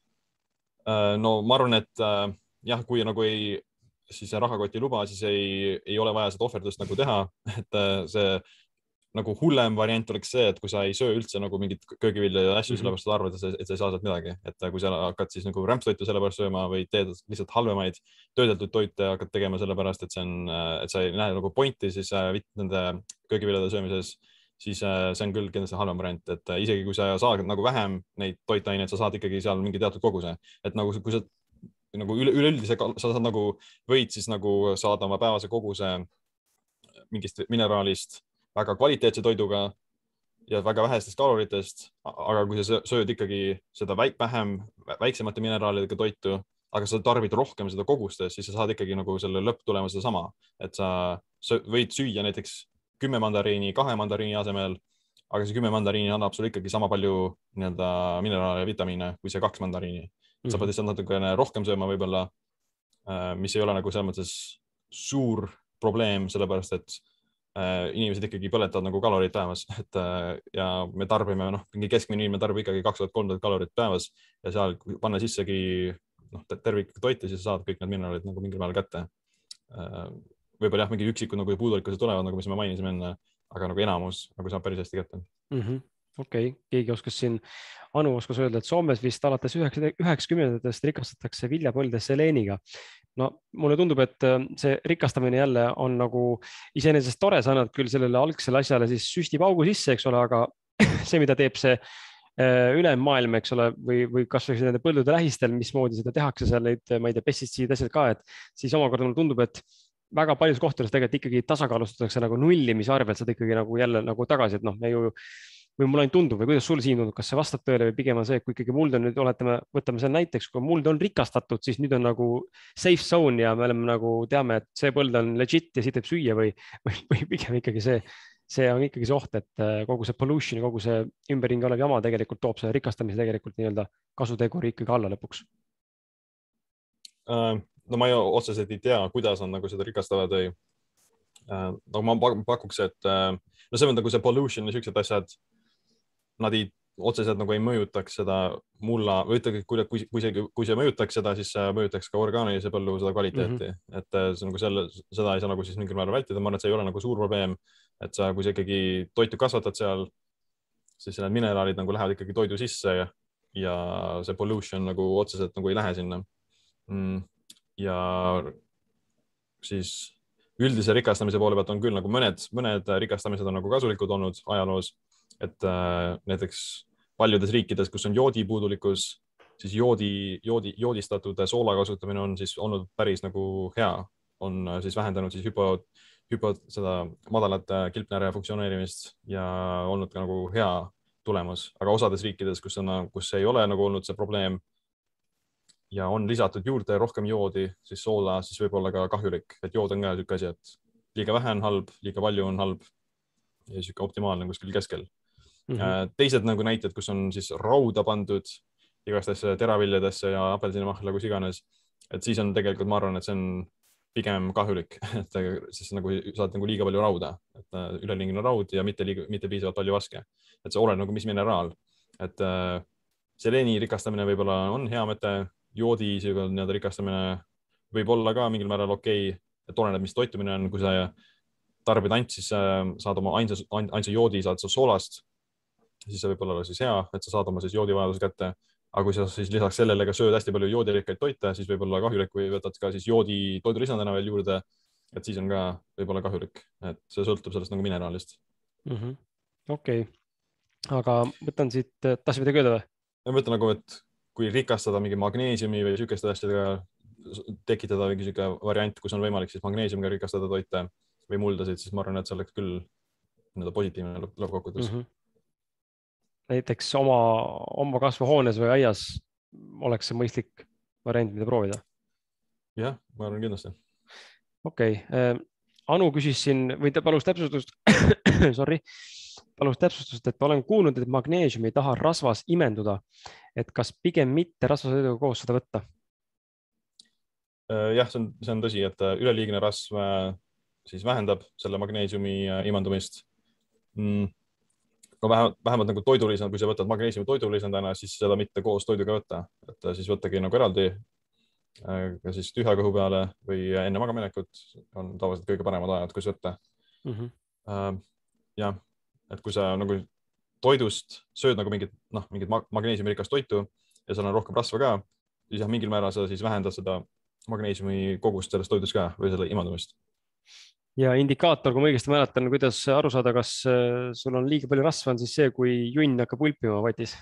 Speaker 2: No ma arvan, et jah, kui nagu ei siis rahakoti luba, siis ei, ei ole vaja seda ohverdust nagu teha, et see nagu hullem variant oleks see, et kui sa ei söö üldse nagu mingit köögivilja ja asju, mm -hmm. sellepärast arvad, et sa ei saa sealt midagi, et kui sa hakkad siis nagu rämpstoitu sellepärast sööma või teed lihtsalt halvemaid töödeldud toite hakkad tegema sellepärast, et see on, et sa ei näe nagu pointi siis nende köögiviljade söömises, siis see on küll kindlasti halvem variant, et isegi kui sa saad nagu vähem neid toitaineid, sa saad ikkagi seal mingi teatud koguse, et nagu kui sa nagu üle, üleüldise, sa saad nagu, võid siis nagu saada oma päevase koguse mingist mineraalist väga kvaliteetse toiduga ja väga vähestest kaloritest, aga kui sa sööd ikkagi seda väik, vähem, väiksemate mineraalidega toitu, aga sa tarbid rohkem seda kogustes, siis sa saad ikkagi nagu selle lõpptulemuse sama, et sa võid süüa näiteks kümme mandariini kahe mandariini asemel, aga see kümme mandariini annab sulle ikkagi sama palju nii-öelda mineraale ja vitamiine kui see kaks mandariini. Sa pead lihtsalt natukene rohkem sööma võib-olla, mis ei ole nagu selles mõttes suur probleem, sellepärast et inimesed ikkagi põletavad nagu kalorid päevas, et ja me tarbime, noh, mingi keskmine inimene tarbib ikkagi kaks tuhat kolmsada kalorit päevas ja seal panna sissegi noh, tervik toiti, siis saad kõik need mineraalid nagu mingil määral kätte. Võib-olla jah, mingi üksikud nagu puudulikkused tulevad, nagu mis me mainisime enne, aga nagu enamus nagu saab päris hästi kätte.
Speaker 1: Mm -hmm. okei okay., keegi oskas siin, Anu oskas öelda, et Soomes vist alates üheksakümnendatest rikastatakse viljapõlde seleeniga. No mulle tundub, et see rikastamine jälle on nagu iseenesest tore, sa annad küll sellele algsele asjale siis süstipaugu sisse, eks ole, aga see, mida teeb see ülemaailm, eks ole, või, või kasvõi nende põldude lähistel, mismoodi seda tehakse seal neid, ma ei tea, pestitsiid asjad ka, et siis omakorda mulle tundub, et väga paljus kohtades tegelikult ikkagi tasakaalustatakse nagu nullimise arvelt seda ikkagi nagu jälle nagu tagasi, et noh, me ju või mulle ainult tundub või kuidas sul siin tundub, kas see vastab tõele või pigem on see, et kui ikkagi muld on nüüd, oletame, võtame selle näiteks, kui muld on rikastatud, siis nüüd on nagu safe zone ja me oleme nagu teame, et see põld on legit ja siit võib süüa või, või, või pigem ikkagi see, see on ikkagi see oht, et kogu see pollution ja kogu see ümberringi olev jama tegelikult toob selle rikastamise tegelikult nii-öelda kasuteguri ikkagi alla lõpuks.
Speaker 2: No ma ju otseselt ei tea, kuidas nad nagu seda rikastavad või no ma pakuks, et no see on nagu see pollution ja sellised asjad, nad ei, otseselt nagu ei mõjutaks seda mulla või ütlegi, kui, kui, kui, see, kui see mõjutaks seda, siis see mõjutaks ka orgaanilise põllu seda kvaliteeti, mm -hmm. et see nagu selle, seda ei saa nagu siis mingil määral vältida, ma arvan, et see ei ole nagu suur probleem, et sa, kui sa ikkagi toitu kasvatad seal, siis need mineraalid nagu lähevad ikkagi toidu sisse ja, ja see pollution nagu otseselt nagu ei lähe sinna mm,. ja siis üldise rikastamise poole pealt on küll nagu mõned, mõned rikastamised on nagu kasulikud olnud ajaloos, et äh, näiteks paljudes riikides, kus on joodipuudulikkus, siis joodi, joodi, joodistatud soola kasutamine on siis olnud päris nagu hea, on siis vähendanud siis hüpo, hüpo seda madalat kilpnääre funktsioneerimist ja olnud ka nagu hea tulemus, aga osades riikides, kus on, kus ei ole nagu olnud see probleem ja on lisatud juurde rohkem joodi, siis soola siis võib olla ka kahjulik, et jood on ka niisugune asi, et liiga vähe on halb, liiga palju on halb ja niisugune optimaalne kuskil keskel. Mm -hmm. Teised nagu näited, kus on siis rauda pandud igastesse teraviljadesse ja apelsinimahla, kus iganes, et siis on tegelikult, ma arvan, et see on pigem kahjulik, et siis nagu saad nagu liiga palju rauda, et üleliigne raud ja mitte, liiga, mitte piisavalt palju vaske, et see oleneb nagu mis mineraal, et seleeni rikastamine võib-olla on hea mõte, joodi nii-öelda rikastamine võib olla ka mingil määral okei okay., et oleneb, mis toitumine on, kui sa tarbid ainult, siis saad oma ainsa, ainsa joodi, saad sa soolast, siis see võib olla siis hea, et sa saad oma siis joodivajaduse kätte. Aga kui sa siis lisaks sellele ka sööd hästi palju joodirikkaid toite, siis võib olla kahjulik, või võtad ka siis joodi toidulisandina veel juurde, et siis on ka võib-olla kahjulik, et see sõltub sellest nagu mineraalist.
Speaker 1: Mm -hmm. Okei, okay. Aga võtan siit, tahtsid midagi öelda või?
Speaker 2: Ma mõtlen nagu, et kui rikastada mingi magneesiumi või sükeste asjadega, tekitada mingi siuke variant, kus on võimalik siis magneesiumiga rikastada toite või muldasid, siis ma arvan, et see oleks küll nii-öelda positiivne lõppkokkuvõttes. Mm -hmm.
Speaker 1: Näiteks oma, oma kasvuhoones või aias oleks see mõistlik variant, mida proovida?
Speaker 2: Jah, ma arvan kindlasti.
Speaker 1: Okei okay. Anu küsis siin, või ta palus täpsustust, sorry, palus täpsustust, et olen kuulnud, et magneesium ei taha rasvas imenduda, et kas pigem mitte rasvasõiduga koos seda võtta?
Speaker 2: Jah, see on, see on tõsi, et üleliigne rasv siis vähendab selle magneesiumi imandumist. Mm. No vähemalt, vähemalt nagu toidulisand, kui sa võtad magneesiumi toidulisandana, siis seda mitte koos toiduga võtta, et siis võttagi nagu eraldi ka siis tühja kõhu peale või enne magaminekut on tavaliselt kõige paremad ajad, kus võtta. Mm -hmm. Ja, et kui sa nagu toidust sööd nagu mingit, noh, mingit magneesiumirikast toitu ja seal on rohkem rasva ka, siis jah, mingil määral sa siis vähendad seda magneesiumi kogust sellest toidust ka või selle imandumist.
Speaker 1: Ja indikaator, kui ma õigesti mäletan, kuidas aru saada, kas sul on liiga palju rasva, on siis see, kui junn hakkab ulpima vatis.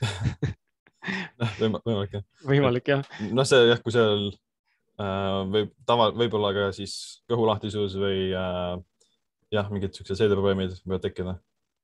Speaker 2: Võimalik jah.
Speaker 1: Võimalik jah.
Speaker 2: No see jah, kui seal äh, võib tava, võib-olla ka siis kõhulahtisus või äh, jah, mingid siuksed seedeprobleemid võivad tekkida.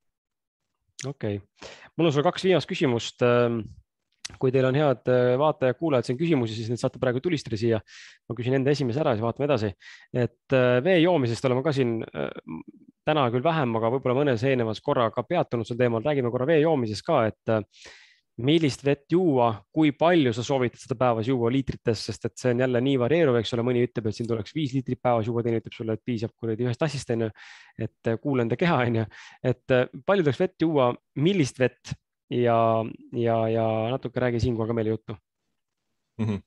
Speaker 2: Okei,
Speaker 1: okay. Mul on sulle kaks viimast küsimust. Kui teil on head vaatajad-kuulajad siin küsimusi, siis need saate praegu tulistada siia. Ma küsin enda esimese ära, siis vaatame edasi. Et vee joomisest oleme ka siin täna küll vähem, aga võib-olla mõnes eelnevas korra ka peatunud sel teemal. Räägime korra vee joomisest ka, et millist vett juua, kui palju sa soovitad seda päevas juua liitrites, sest et see on jälle nii varieeruv, eks ole, mõni ütleb, et siin tuleks viis liitrit päevas juua, teine ütleb sulle, et piisab kuradi ühest tassist, on ju, et kuula enda keha, on ju, et palju tuleks vett juua, millist vett ja, ja, ja natuke räägi siinkohal ka meile juttu.
Speaker 2: Mm -hmm.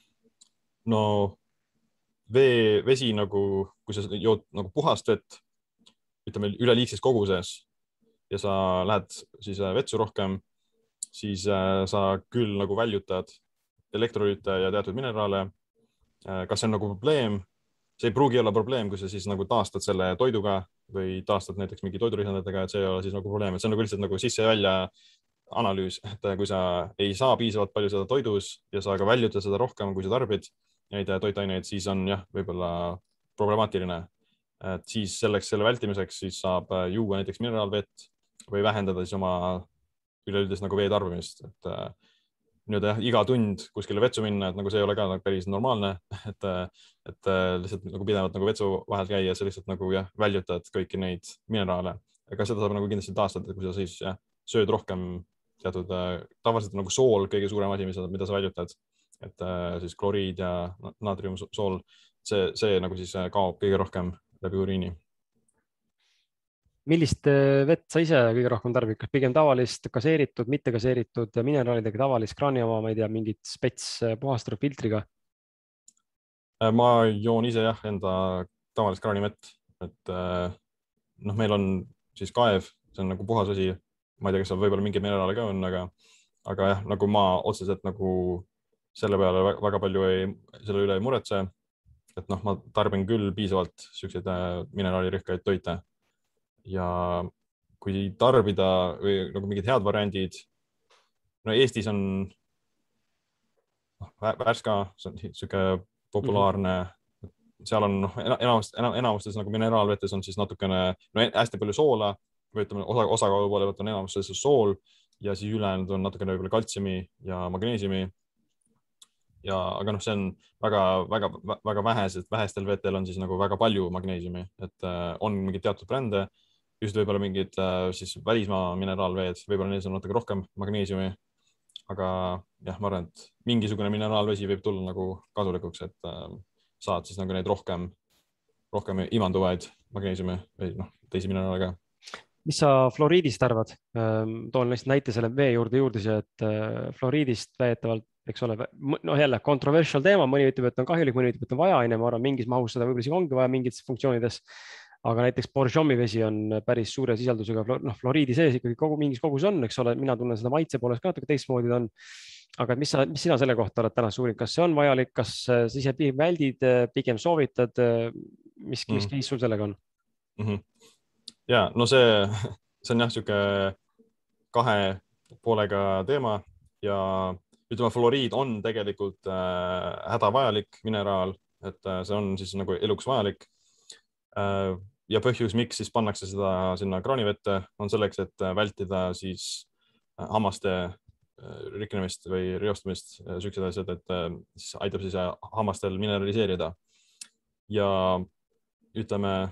Speaker 2: No vee, vesi nagu, kui sa jood nagu puhast vett, ütleme üleliigses koguses ja sa lähed siis vetsu rohkem, siis sa küll nagu väljutad elektrolüüte ja teatud mineraale. Kas see on nagu probleem? See ei pruugi olla probleem, kui sa siis nagu taastad selle toiduga või taastad näiteks mingi toidulisanditega, et see ei ole siis nagu probleem, et see on nagu lihtsalt nagu sisse ja välja analüüs, et kui sa ei saa piisavalt palju seda toidus ja sa ka väljutad seda rohkem, kui sa tarbid neid toitaineid, siis on jah, võib-olla problemaatiline. Et siis selleks, selle vältimiseks siis saab juua näiteks mineraalvett või vähendada siis oma üleüldist nagu vee tarbimist, et äh, nii-öelda jah, iga tund kuskile vetsu minna, et nagu see ei ole ka nagu päris normaalne, et, et äh, lihtsalt nagu pidevalt nagu vetsu vahel käia, sa lihtsalt nagu jah, väljutad kõiki neid mineraale, aga seda saab nagu kindlasti taastada, kui sa siis jah, sööd rohkem teatud äh, tavaliselt nagu sool, kõige suurem asi, mida sa väljutad, et äh, siis kloriid ja naatriumsool, see, see nagu siis kaob kõige rohkem läbi uriini.
Speaker 1: Millist vett sa ise kõige rohkem tarbid, kas pigem tavalist, gaseeritud, mitte gaseeritud mineraalidega, tavalist kraani oma, ma ei tea, mingit spets puhastatud filtriga?
Speaker 2: Ma joon ise jah, enda tavalist kraanivett, et noh, meil on siis kaev, see on nagu puhas asi, ma ei tea, kas seal võib-olla mingi mineraale ka on, aga, aga jah, nagu ma otseselt nagu selle peale väga palju ei, selle üle ei muretse, et noh, ma tarbin küll piisavalt siukseid mineraalirikkaid toite. Ja kui tarbida või nagu mingid head variandid, no Eestis on no, Värska, see on siuke populaarne, seal on noh, enamast, enamustes nagu mineraalvetes on siis natukene no, hästi palju soola või ütleme osa, osakaalu poole võtta on enamustes sool ja siis ülejäänud on natukene võib-olla kaltsiumi ja magneesiumi. Ja, aga noh, see on väga, väga, väga vähesed, vähestel vetel on siis nagu väga palju magneesiumi, et äh, on mingid teatud brände, just võib-olla mingid äh, siis välismaa mineraalveed, võib-olla neil on natuke rohkem magneesiumi, aga jah, ma arvan, et mingisugune mineraalvesi võib tulla nagu kasulikuks, et äh, saad siis nagu neid rohkem, rohkem imanduvaid magneesiumi või noh, teisi mineraale ka.
Speaker 1: mis sa fluoriidist arvad? Toon lihtsalt näite selle vee juurde juurde siia, et fluoriidist väidetavalt, eks ole, noh jälle controversial teema, mõni ütleb, et on kahjulik, mõni ütleb, et on vaja, ma arvan, mingis mahus seda võib-olla isegi ongi vaja mingites funktsioonides. Aga näiteks Borjomi vesi on päris suure sisaldusega, noh, fluoriidi sees ikkagi kogu mingis kogus on, eks ole, mina tunnen seda maitse poolest ka natuke teistmoodi ta on. Aga mis sa, mis sina selle kohta oled täna uurinud, kas see on vajalik, kas sa ise väldid, pigem soovitad, mis, mis case sul sellega on?
Speaker 2: Mm -hmm. Ja no see, see on jah, siuke kahe poolega teema ja ütleme, fluoriid on tegelikult äh, hädavajalik mineraal, et äh, see on siis nagu eluks vajalik. Äh, ja põhjus, miks siis pannakse seda sinna kraanivette, on selleks, et vältida siis hammaste riknemist või reostumist, siuksed asjad, et siis aitab siis hammastel mineraliseerida. Ja ütleme,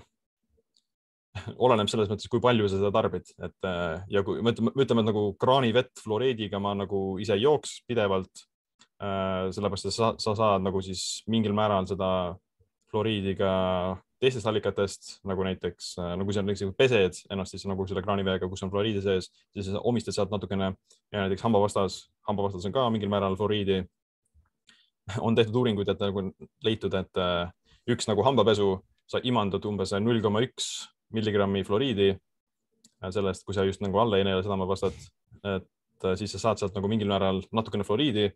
Speaker 2: oleneb selles mõttes, kui palju sa seda tarbid, et ja kui me ütleme, ütleme, et nagu kraanivett fluoriidiga ma nagu ise jooks pidevalt, sellepärast, et sa, sa saad nagu siis mingil määral seda fluoriidiga teistest allikatest, nagu näiteks, nagu see on näiteks pesed ennast siis nagu selle kraaniveega, kus on fluoriidi sees, siis omistad sealt natukene ja näiteks hambavastas, hambavastas on ka mingil määral fluoriidi. On tehtud uuringuid, et nagu leitud, et üks nagu hambapesu, sa imandad umbes null koma üks milligrammi fluoriidi sellest, kui sa just nagu alla ei neela seda hambavastat, et siis sa saad sealt nagu mingil määral natukene fluoriidi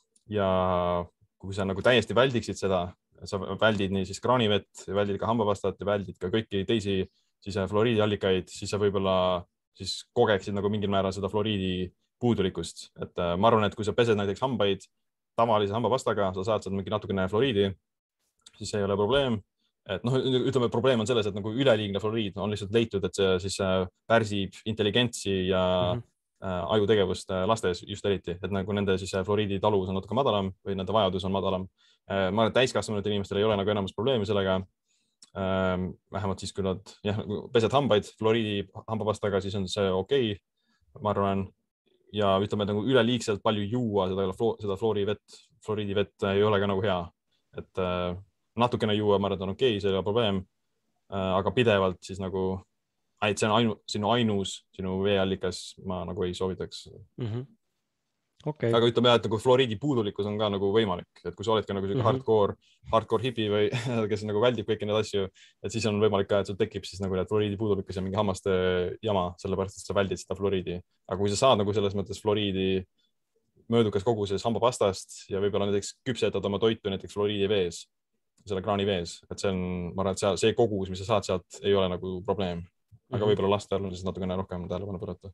Speaker 2: ja kui sa nagu täiesti väldiksid seda, sa väldid nii siis kraanivett, väldid ka hambavastat ja väldid ka kõiki teisi siis fluoriidiallikaid, siis sa võib-olla siis kogeksid nagu mingil määral seda fluoriidi puudulikkust. Et ma arvan, et kui sa pesed näiteks hambaid tavalise hambavastaga, sa saad sealt mingi natukene fluoriidi, siis see ei ole probleem. Et noh, ütleme, probleem on selles, et nagu üleliigne fluoriid on lihtsalt leitud, et see siis pärsib intelligentsi ja mm -hmm. ajutegevust lastes just eriti, et nagu nende siis fluoriidi taluvus on natuke madalam või nende vajadus on madalam. Ma arvan, et täiskasvanud inimestel ei ole nagu enamus probleemi sellega. Vähemalt siis, kui nad jah, pesed hambaid fluoriidi hambavastaga, siis on see okei, okay, ma arvan. Ja ütleme, et nagu üleliigselt palju juua seda, seda fluoriivett, fluoriidivett ei ole ka nagu hea. Et natukene juua, ma arvan, on okei okay,, see ei ole probleem. Aga pidevalt siis nagu, et see on ainu, sinu ainus, sinu veeallikas, ma nagu ei soovitaks. Mm -hmm. Okay. Aga ütleme jah, et nagu fluoriidi puudulikkus on ka nagu võimalik, et kui sa oled ka nagu mm -hmm. hardcore, hardcore hipi või kes nagu väldib kõiki neid asju, et siis on võimalik ka, et sul tekib siis nagu fluoriidi puudulikkus ja mingi hammaste jama, sellepärast, et sa väldid seda fluoriidi. Aga kui sa saad nagu selles mõttes fluoriidi möödukas koguses hambapastast ja võib-olla näiteks küpsetad oma toitu näiteks fluoriidi vees, selle kraani vees, et see on, ma arvan, et see, see kogus, mis sa saad sealt, ei ole nagu probleem. Aga mm -hmm. võib-olla laste all on siis natukene rohkem tähelepanu pöörata.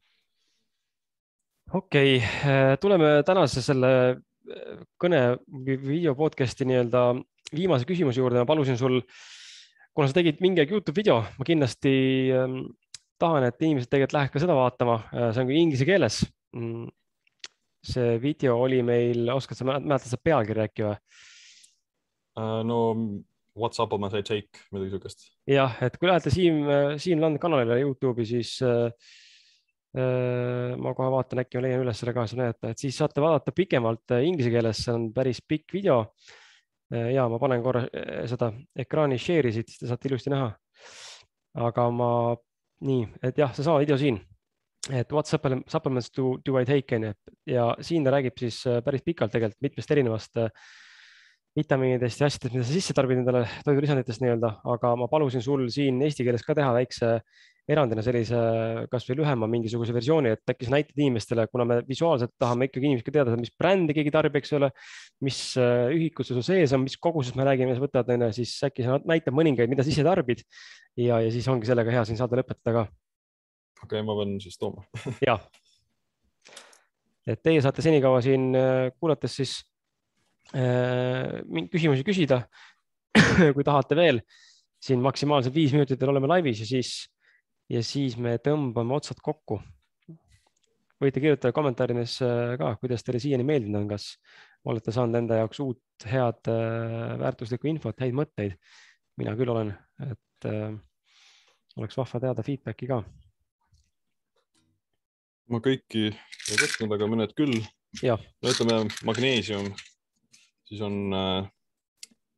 Speaker 1: Okei okay., tuleme tänase selle kõne video podcasti nii-öelda viimase küsimuse juurde. Ma palusin sul, kuna sa tegid mingi YouTube video, ma kindlasti tahan, et inimesed tegelikult läheks ka seda vaatama. See on küll inglise keeles. See video oli meil, oskad sa mäletad seda pealkirja äkki või?
Speaker 2: Uh, no what's up on my take, midagi sükest.
Speaker 1: Jah, et kui lähete Siim, Siim Land kanalile YouTube'i, siis ma kohe vaatan, äkki ma leian üles selle kaasa näidata, et siis saate vaadata pikemalt inglise keeles, see on päris pikk video. Ja ma panen korra seda ekraani share'i siit, siis te saate ilusti näha. Aga ma, nii, et jah, seesama video siin, et what supplements do, do I take, ja siin ta räägib siis päris pikalt tegelikult mitmest erinevast vitamiinidest ja asjadest, mida sa sisse tarbid endale toidulisanditest nii-öelda, aga ma palusin sul siin eesti keeles ka teha väikse erandina sellise kas või lühema mingisuguse versiooni, et äkki sa näitad inimestele, kuna me visuaalselt tahame ikkagi inimesed teada, mis brändi keegi tarbib, eks ole, mis ühikud sul sees on, mis koguses me räägime, mis võtad, siis äkki sa näitab mõningaid, mida sa ise tarbid ja, ja siis ongi sellega hea siin saada lõpetada ka.
Speaker 2: Okei, okay, ma pean siis tooma.
Speaker 1: Jah. Et teie saate senikaua siin kuulates siis küsimusi küsida, kui tahate veel. Siin maksimaalselt viis minutit oleme laivis ja siis ja siis me tõmbame otsad kokku. Võite kirjutada kommentaarides ka, kuidas teile siiani meeldinud on, kas olete saanud enda jaoks uut head väärtuslikku infot, häid mõtteid. Mina küll olen, et äh, oleks vahva teada feedbacki ka.
Speaker 2: Ma kõiki ei võtnud, aga mõned küll.
Speaker 1: Ja.
Speaker 2: No, ütleme magneesium, siis on äh,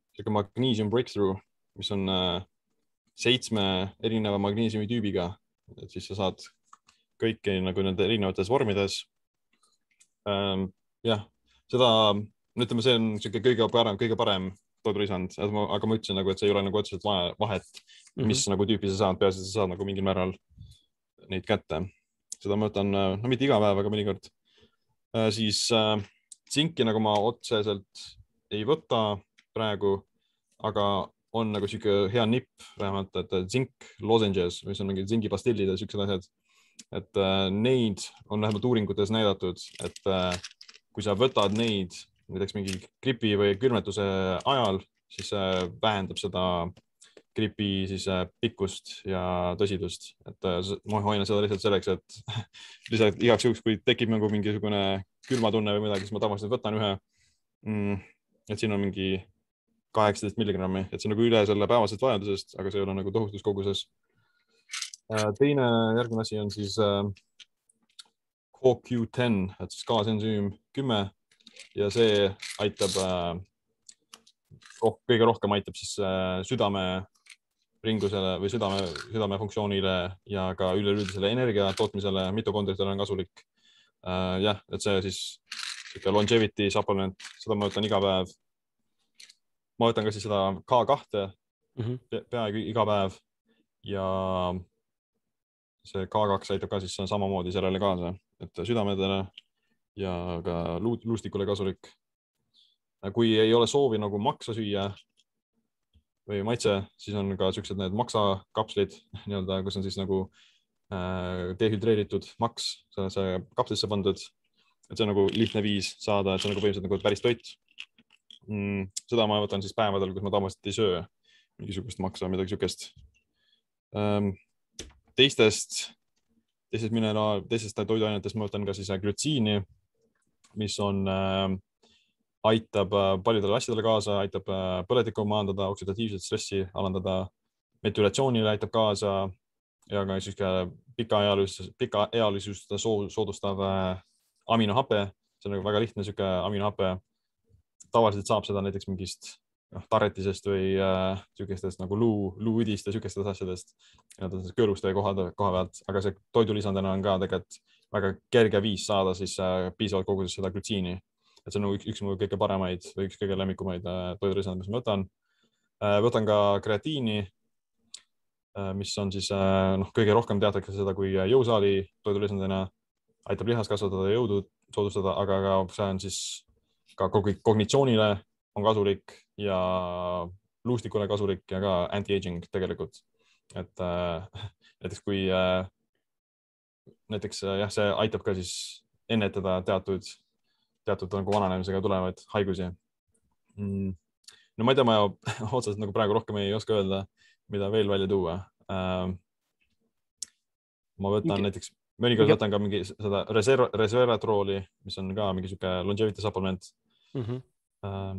Speaker 2: magneesium breakthrough, mis on äh, seitsme erineva magneesiumi tüübiga et siis sa saad kõiki nagu nende erinevates vormides. jah, seda, ütleme, see on niisugune kõige parem, kõige parem toidulisand, aga ma ütlesin nagu, et see ei ole nagu otseselt vahet, mis mm -hmm. nagu tüüpi sa saad, peaasi, sa saad nagu mingil määral neid kätte. Seda ma võtan, no mitte iga päev, aga mõnikord. Siis tsinki nagu ma otseselt ei võta praegu, aga on nagu sihuke hea nipp vähemalt, et tsink lozenges, mis on mingid tsinkipastillid ja siuksed asjad. Et neid on vähemalt uuringutes näidatud, et kui sa võtad neid näiteks mingi gripi või külmetuse ajal, siis vähendab seda gripi siis pikkust ja tõsidust. Et ma hoian seda lihtsalt selleks, et lihtsalt igaks juhuks, kui tekib nagu mingisugune külmatunne või midagi, siis ma tavaliselt võtan ühe. Et siin on mingi kaheksateist milligrammi, et see on nagu üle selle päevasest vajadusest, aga see ei ole nagu tohutus koguses. Teine järgmine asi on siis C O Q kümme, et siis kaasensüüm kümme ja see aitab, kõige rohkem aitab siis südame ringusele või südame, südame funktsioonile ja ka üleüldisele energia tootmisele, mitokondritele on kasulik. Jah, et see siis longevity supplement, seda ma võtan iga päev. Ma võtan ka siis seda K kahte mm -hmm. peaaegu iga päev ja see K kaks aitab ka siis samamoodi sellele kaasa, et südamedele ja ka luustikule kasulik. Kui ei ole soovi nagu maksa süüa või maitse, siis on ka siuksed need maksakapslid nii-öelda, kus on siis nagu dehüdreeritud maks sellesse kapslisse pandud, et see on nagu lihtne viis saada, et see on nagu põhimõtteliselt nagu päris toit. Mm, seda ma võtan siis päevadel, kus ma tavaliselt ei söö mingisugust maksa, midagi siukest. Teistest, teistest mineraal, teistest toiduainetest ma võtan ka siis glütsiini, mis on, aitab paljudele asjadele kaasa, aitab põletikku maandada, oksidatiivset stressi alandada, metülatsioonile aitab kaasa ja ka siis pikaealisust, pikaealisust soodustav aminohape. See on nagu väga lihtne siuke aminohape. Tavaliselt saab seda näiteks mingist tarretisest või siukestest nagu luu, luuüdist ja siukestest asjadest kõõluste koha, koha pealt, aga see toidulisandena on ka tegelikult väga kerge viis saada siis piisavalt koguses seda glütsiini. Et see on nagu üks, üks mu kõige paremaid või üks kõige lemmikumaid toidulisand, mis ma võtan. Võtan ka kreatiini, mis on siis noh, kõige rohkem teatakse seda kui jõusaali toidulisandena, aitab lihas kasvatada ja jõudu soodustada, aga ka see on siis ka kognitsioonile on kasulik ja luustikule kasulik ja ka anti-aging tegelikult. Et äh, näiteks kui äh, näiteks jah, see aitab ka siis ennetada teatud, teatud nagu vananemisega tulevaid haigusi. Mm. No ma ei tea, ma otseselt nagu praegu rohkem ei oska öelda, mida veel välja tuua. Äh, ma võtan Mingi... näiteks, mõnikord võtan ka mingi seda resveratrooli, mis on ka mingi siuke longevity supplement. Mm -hmm. äh,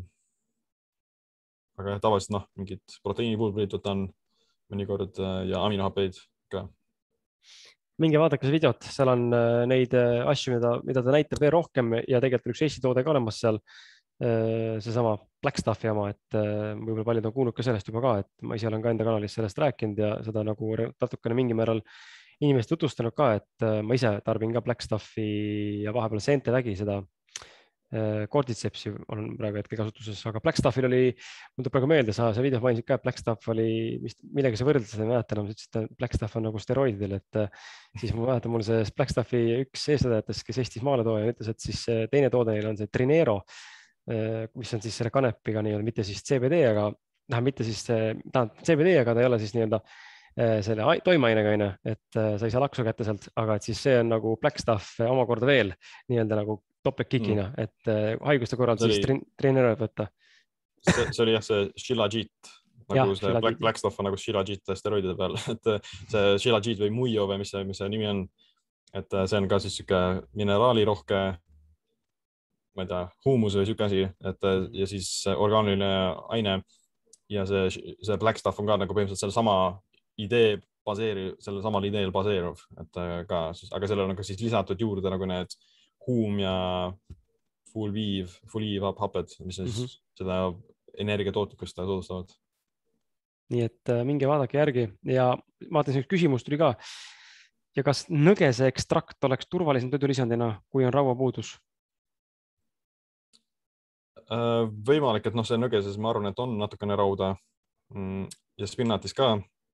Speaker 2: aga jah, tavaliselt noh, mingid proteiinipulbrid võtan mõnikord ja aminohapeid ka.
Speaker 1: Minge vaadake see videot, seal on neid asju, mida, mida ta näitab veel rohkem ja tegelikult üks Eesti toode ka olemas seal, seesama Black Stuffi oma, et võib-olla paljud on kuulnud ka sellest juba ka, et ma ise olen ka enda kanalis sellest rääkinud ja seda nagu natukene mingi määral inimesed tutvustanud ka, et ma ise tarbin ka Black Stuffi ja vahepeal seente vägi seda Cordycepsi on praegu hetkel kasutuses, aga Black Stuffil oli, mul tuleb praegu meelde, sa see video mainisid ka, et Black Stuff oli, millega sa võrdlesid, ei mäleta enam, sa ütlesid, et Black Stuff on nagu steroididel, et siis ma mäletan, mul see Black Stuffi üks eestvedajatest, kes Eestis maale tooja, ütles, et siis teine toode neil on see Trinero, mis on siis selle kanepiga nii-öelda, mitte siis C B D, aga noh, mitte siis tähendab C B D, aga ta ei ole siis nii-öelda selle toimeainega, on, et sa ei saa laksu kätte sealt, aga et siis see on nagu Black Stuff omakorda veel nii-öelda nagu topeltkikina, mm. et uh, haiguste korral siis oli... treenereid võtta.
Speaker 2: See, see oli jah, see Shilajit, nagu ja, see Shilajit. Black, Black Stuff on nagu Shilajit steroidide peal, et see Shilajit või Muio või mis see, mis see nimi on, et see on ka siis siuke mineraalirohke, ma ei tea, huumus või siuke asi, et ja siis orgaaniline aine ja see, see Black Stuff on ka nagu põhimõtteliselt selle sama idee baseeriv, selle samal ideel baseeruv, et ka siis, aga sellel on ka siis lisatud juurde nagu need huum ja fulviiv, fuliivhaped, mis siis mm -hmm. seda energiatootlikkust soodustavad.
Speaker 1: Nii et minge vaadake järgi ja vaatan, see küsimus tuli ka. ja kas nõgese ekstrakt oleks turvalisem toidulisandina, kui on rauapuudus?
Speaker 2: Võimalik, et noh, see nõgeses ma arvan, et on natukene rauda ja spinatis ka.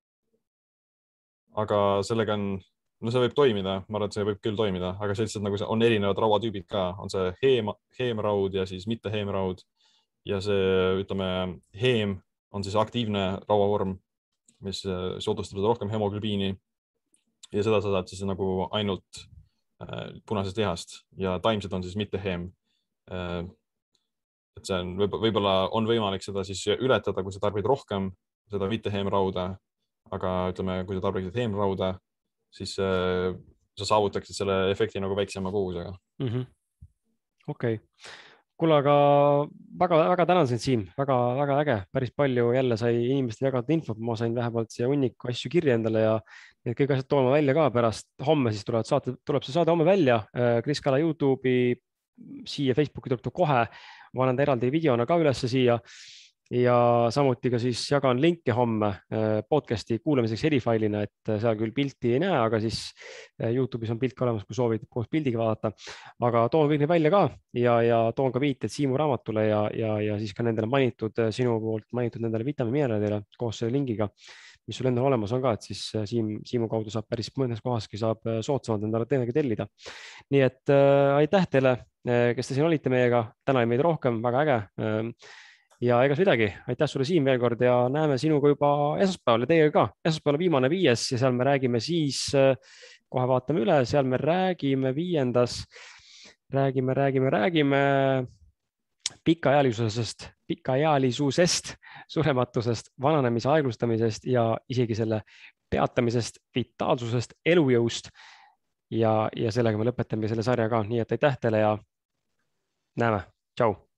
Speaker 2: Aga sellega on, no see võib toimida, ma arvan, et see võib küll toimida, aga see lihtsalt nagu see on erinevad rauatüübid ka, on see heem, heemraud ja siis mitte heemraud. Ja see, ütleme, heem on siis aktiivne rauavorm, mis soodustab rohkem hemoglübiini ja seda sa saad siis nagu ainult punasest lihast ja taimsed on siis mitte heem. Et see on võib-olla on võimalik seda siis ületada, kui sa tarbid rohkem seda mitte heemrauda, aga ütleme, kui sa tarbiksid heemrauda, siis äh, sa saavutaksid selle efekti nagu väiksema kogusega.
Speaker 1: Mm -hmm. Okei. Okay. Kuule, aga väga-väga tänan sind, Siim, väga-väga äge, päris palju jälle sai inimestele jagada infot, ma sain vähemalt siia hunniku asju kirja endale ja need kõik asjad tooma välja ka pärast. Homme siis tulevad saate, tuleb see saade homme välja, Kris Kala YouTube'i, siia Facebooki tuleb ta kohe, ma annan ta eraldi videona ka ülesse siia ja samuti ka siis jagan linke homme podcasti kuulamiseks helifailina, et seal küll pilti ei näe, aga siis YouTube'is on pilt ka olemas, kui soovid koos pildiga vaadata, aga toon kõik need välja ka ja, ja toon ka viited Siimu raamatule ja, ja, ja siis ka nendele mainitud, sinu poolt mainitud nendele vitamiinimineraalidele koos selle lingiga, mis sul endal olemas on ka, et siis Siim, Siimu kaudu saab päris mõnes kohaski saab soodsamalt endale teenegi tellida. Nii et äh, aitäh teile, kes te siin olite meiega, täna oli meid rohkem, väga äge. Ja egas midagi, aitäh sulle, Siim, veel kord ja näeme sinuga juba esmaspäeval ja teiega ka. Esmaspäeval viimane viies ja seal me räägime siis, kohe vaatame üle, seal me räägime viiendas, räägime, räägime, räägime pikaealisusest, pikaealisusest, surematusest, vananemise aeglustamisest ja isegi selle peatamisest, vitaalsusest, elujõust. Ja, ja sellega me lõpetame selle sarja ka, nii et aitäh teile ja näeme, tšau.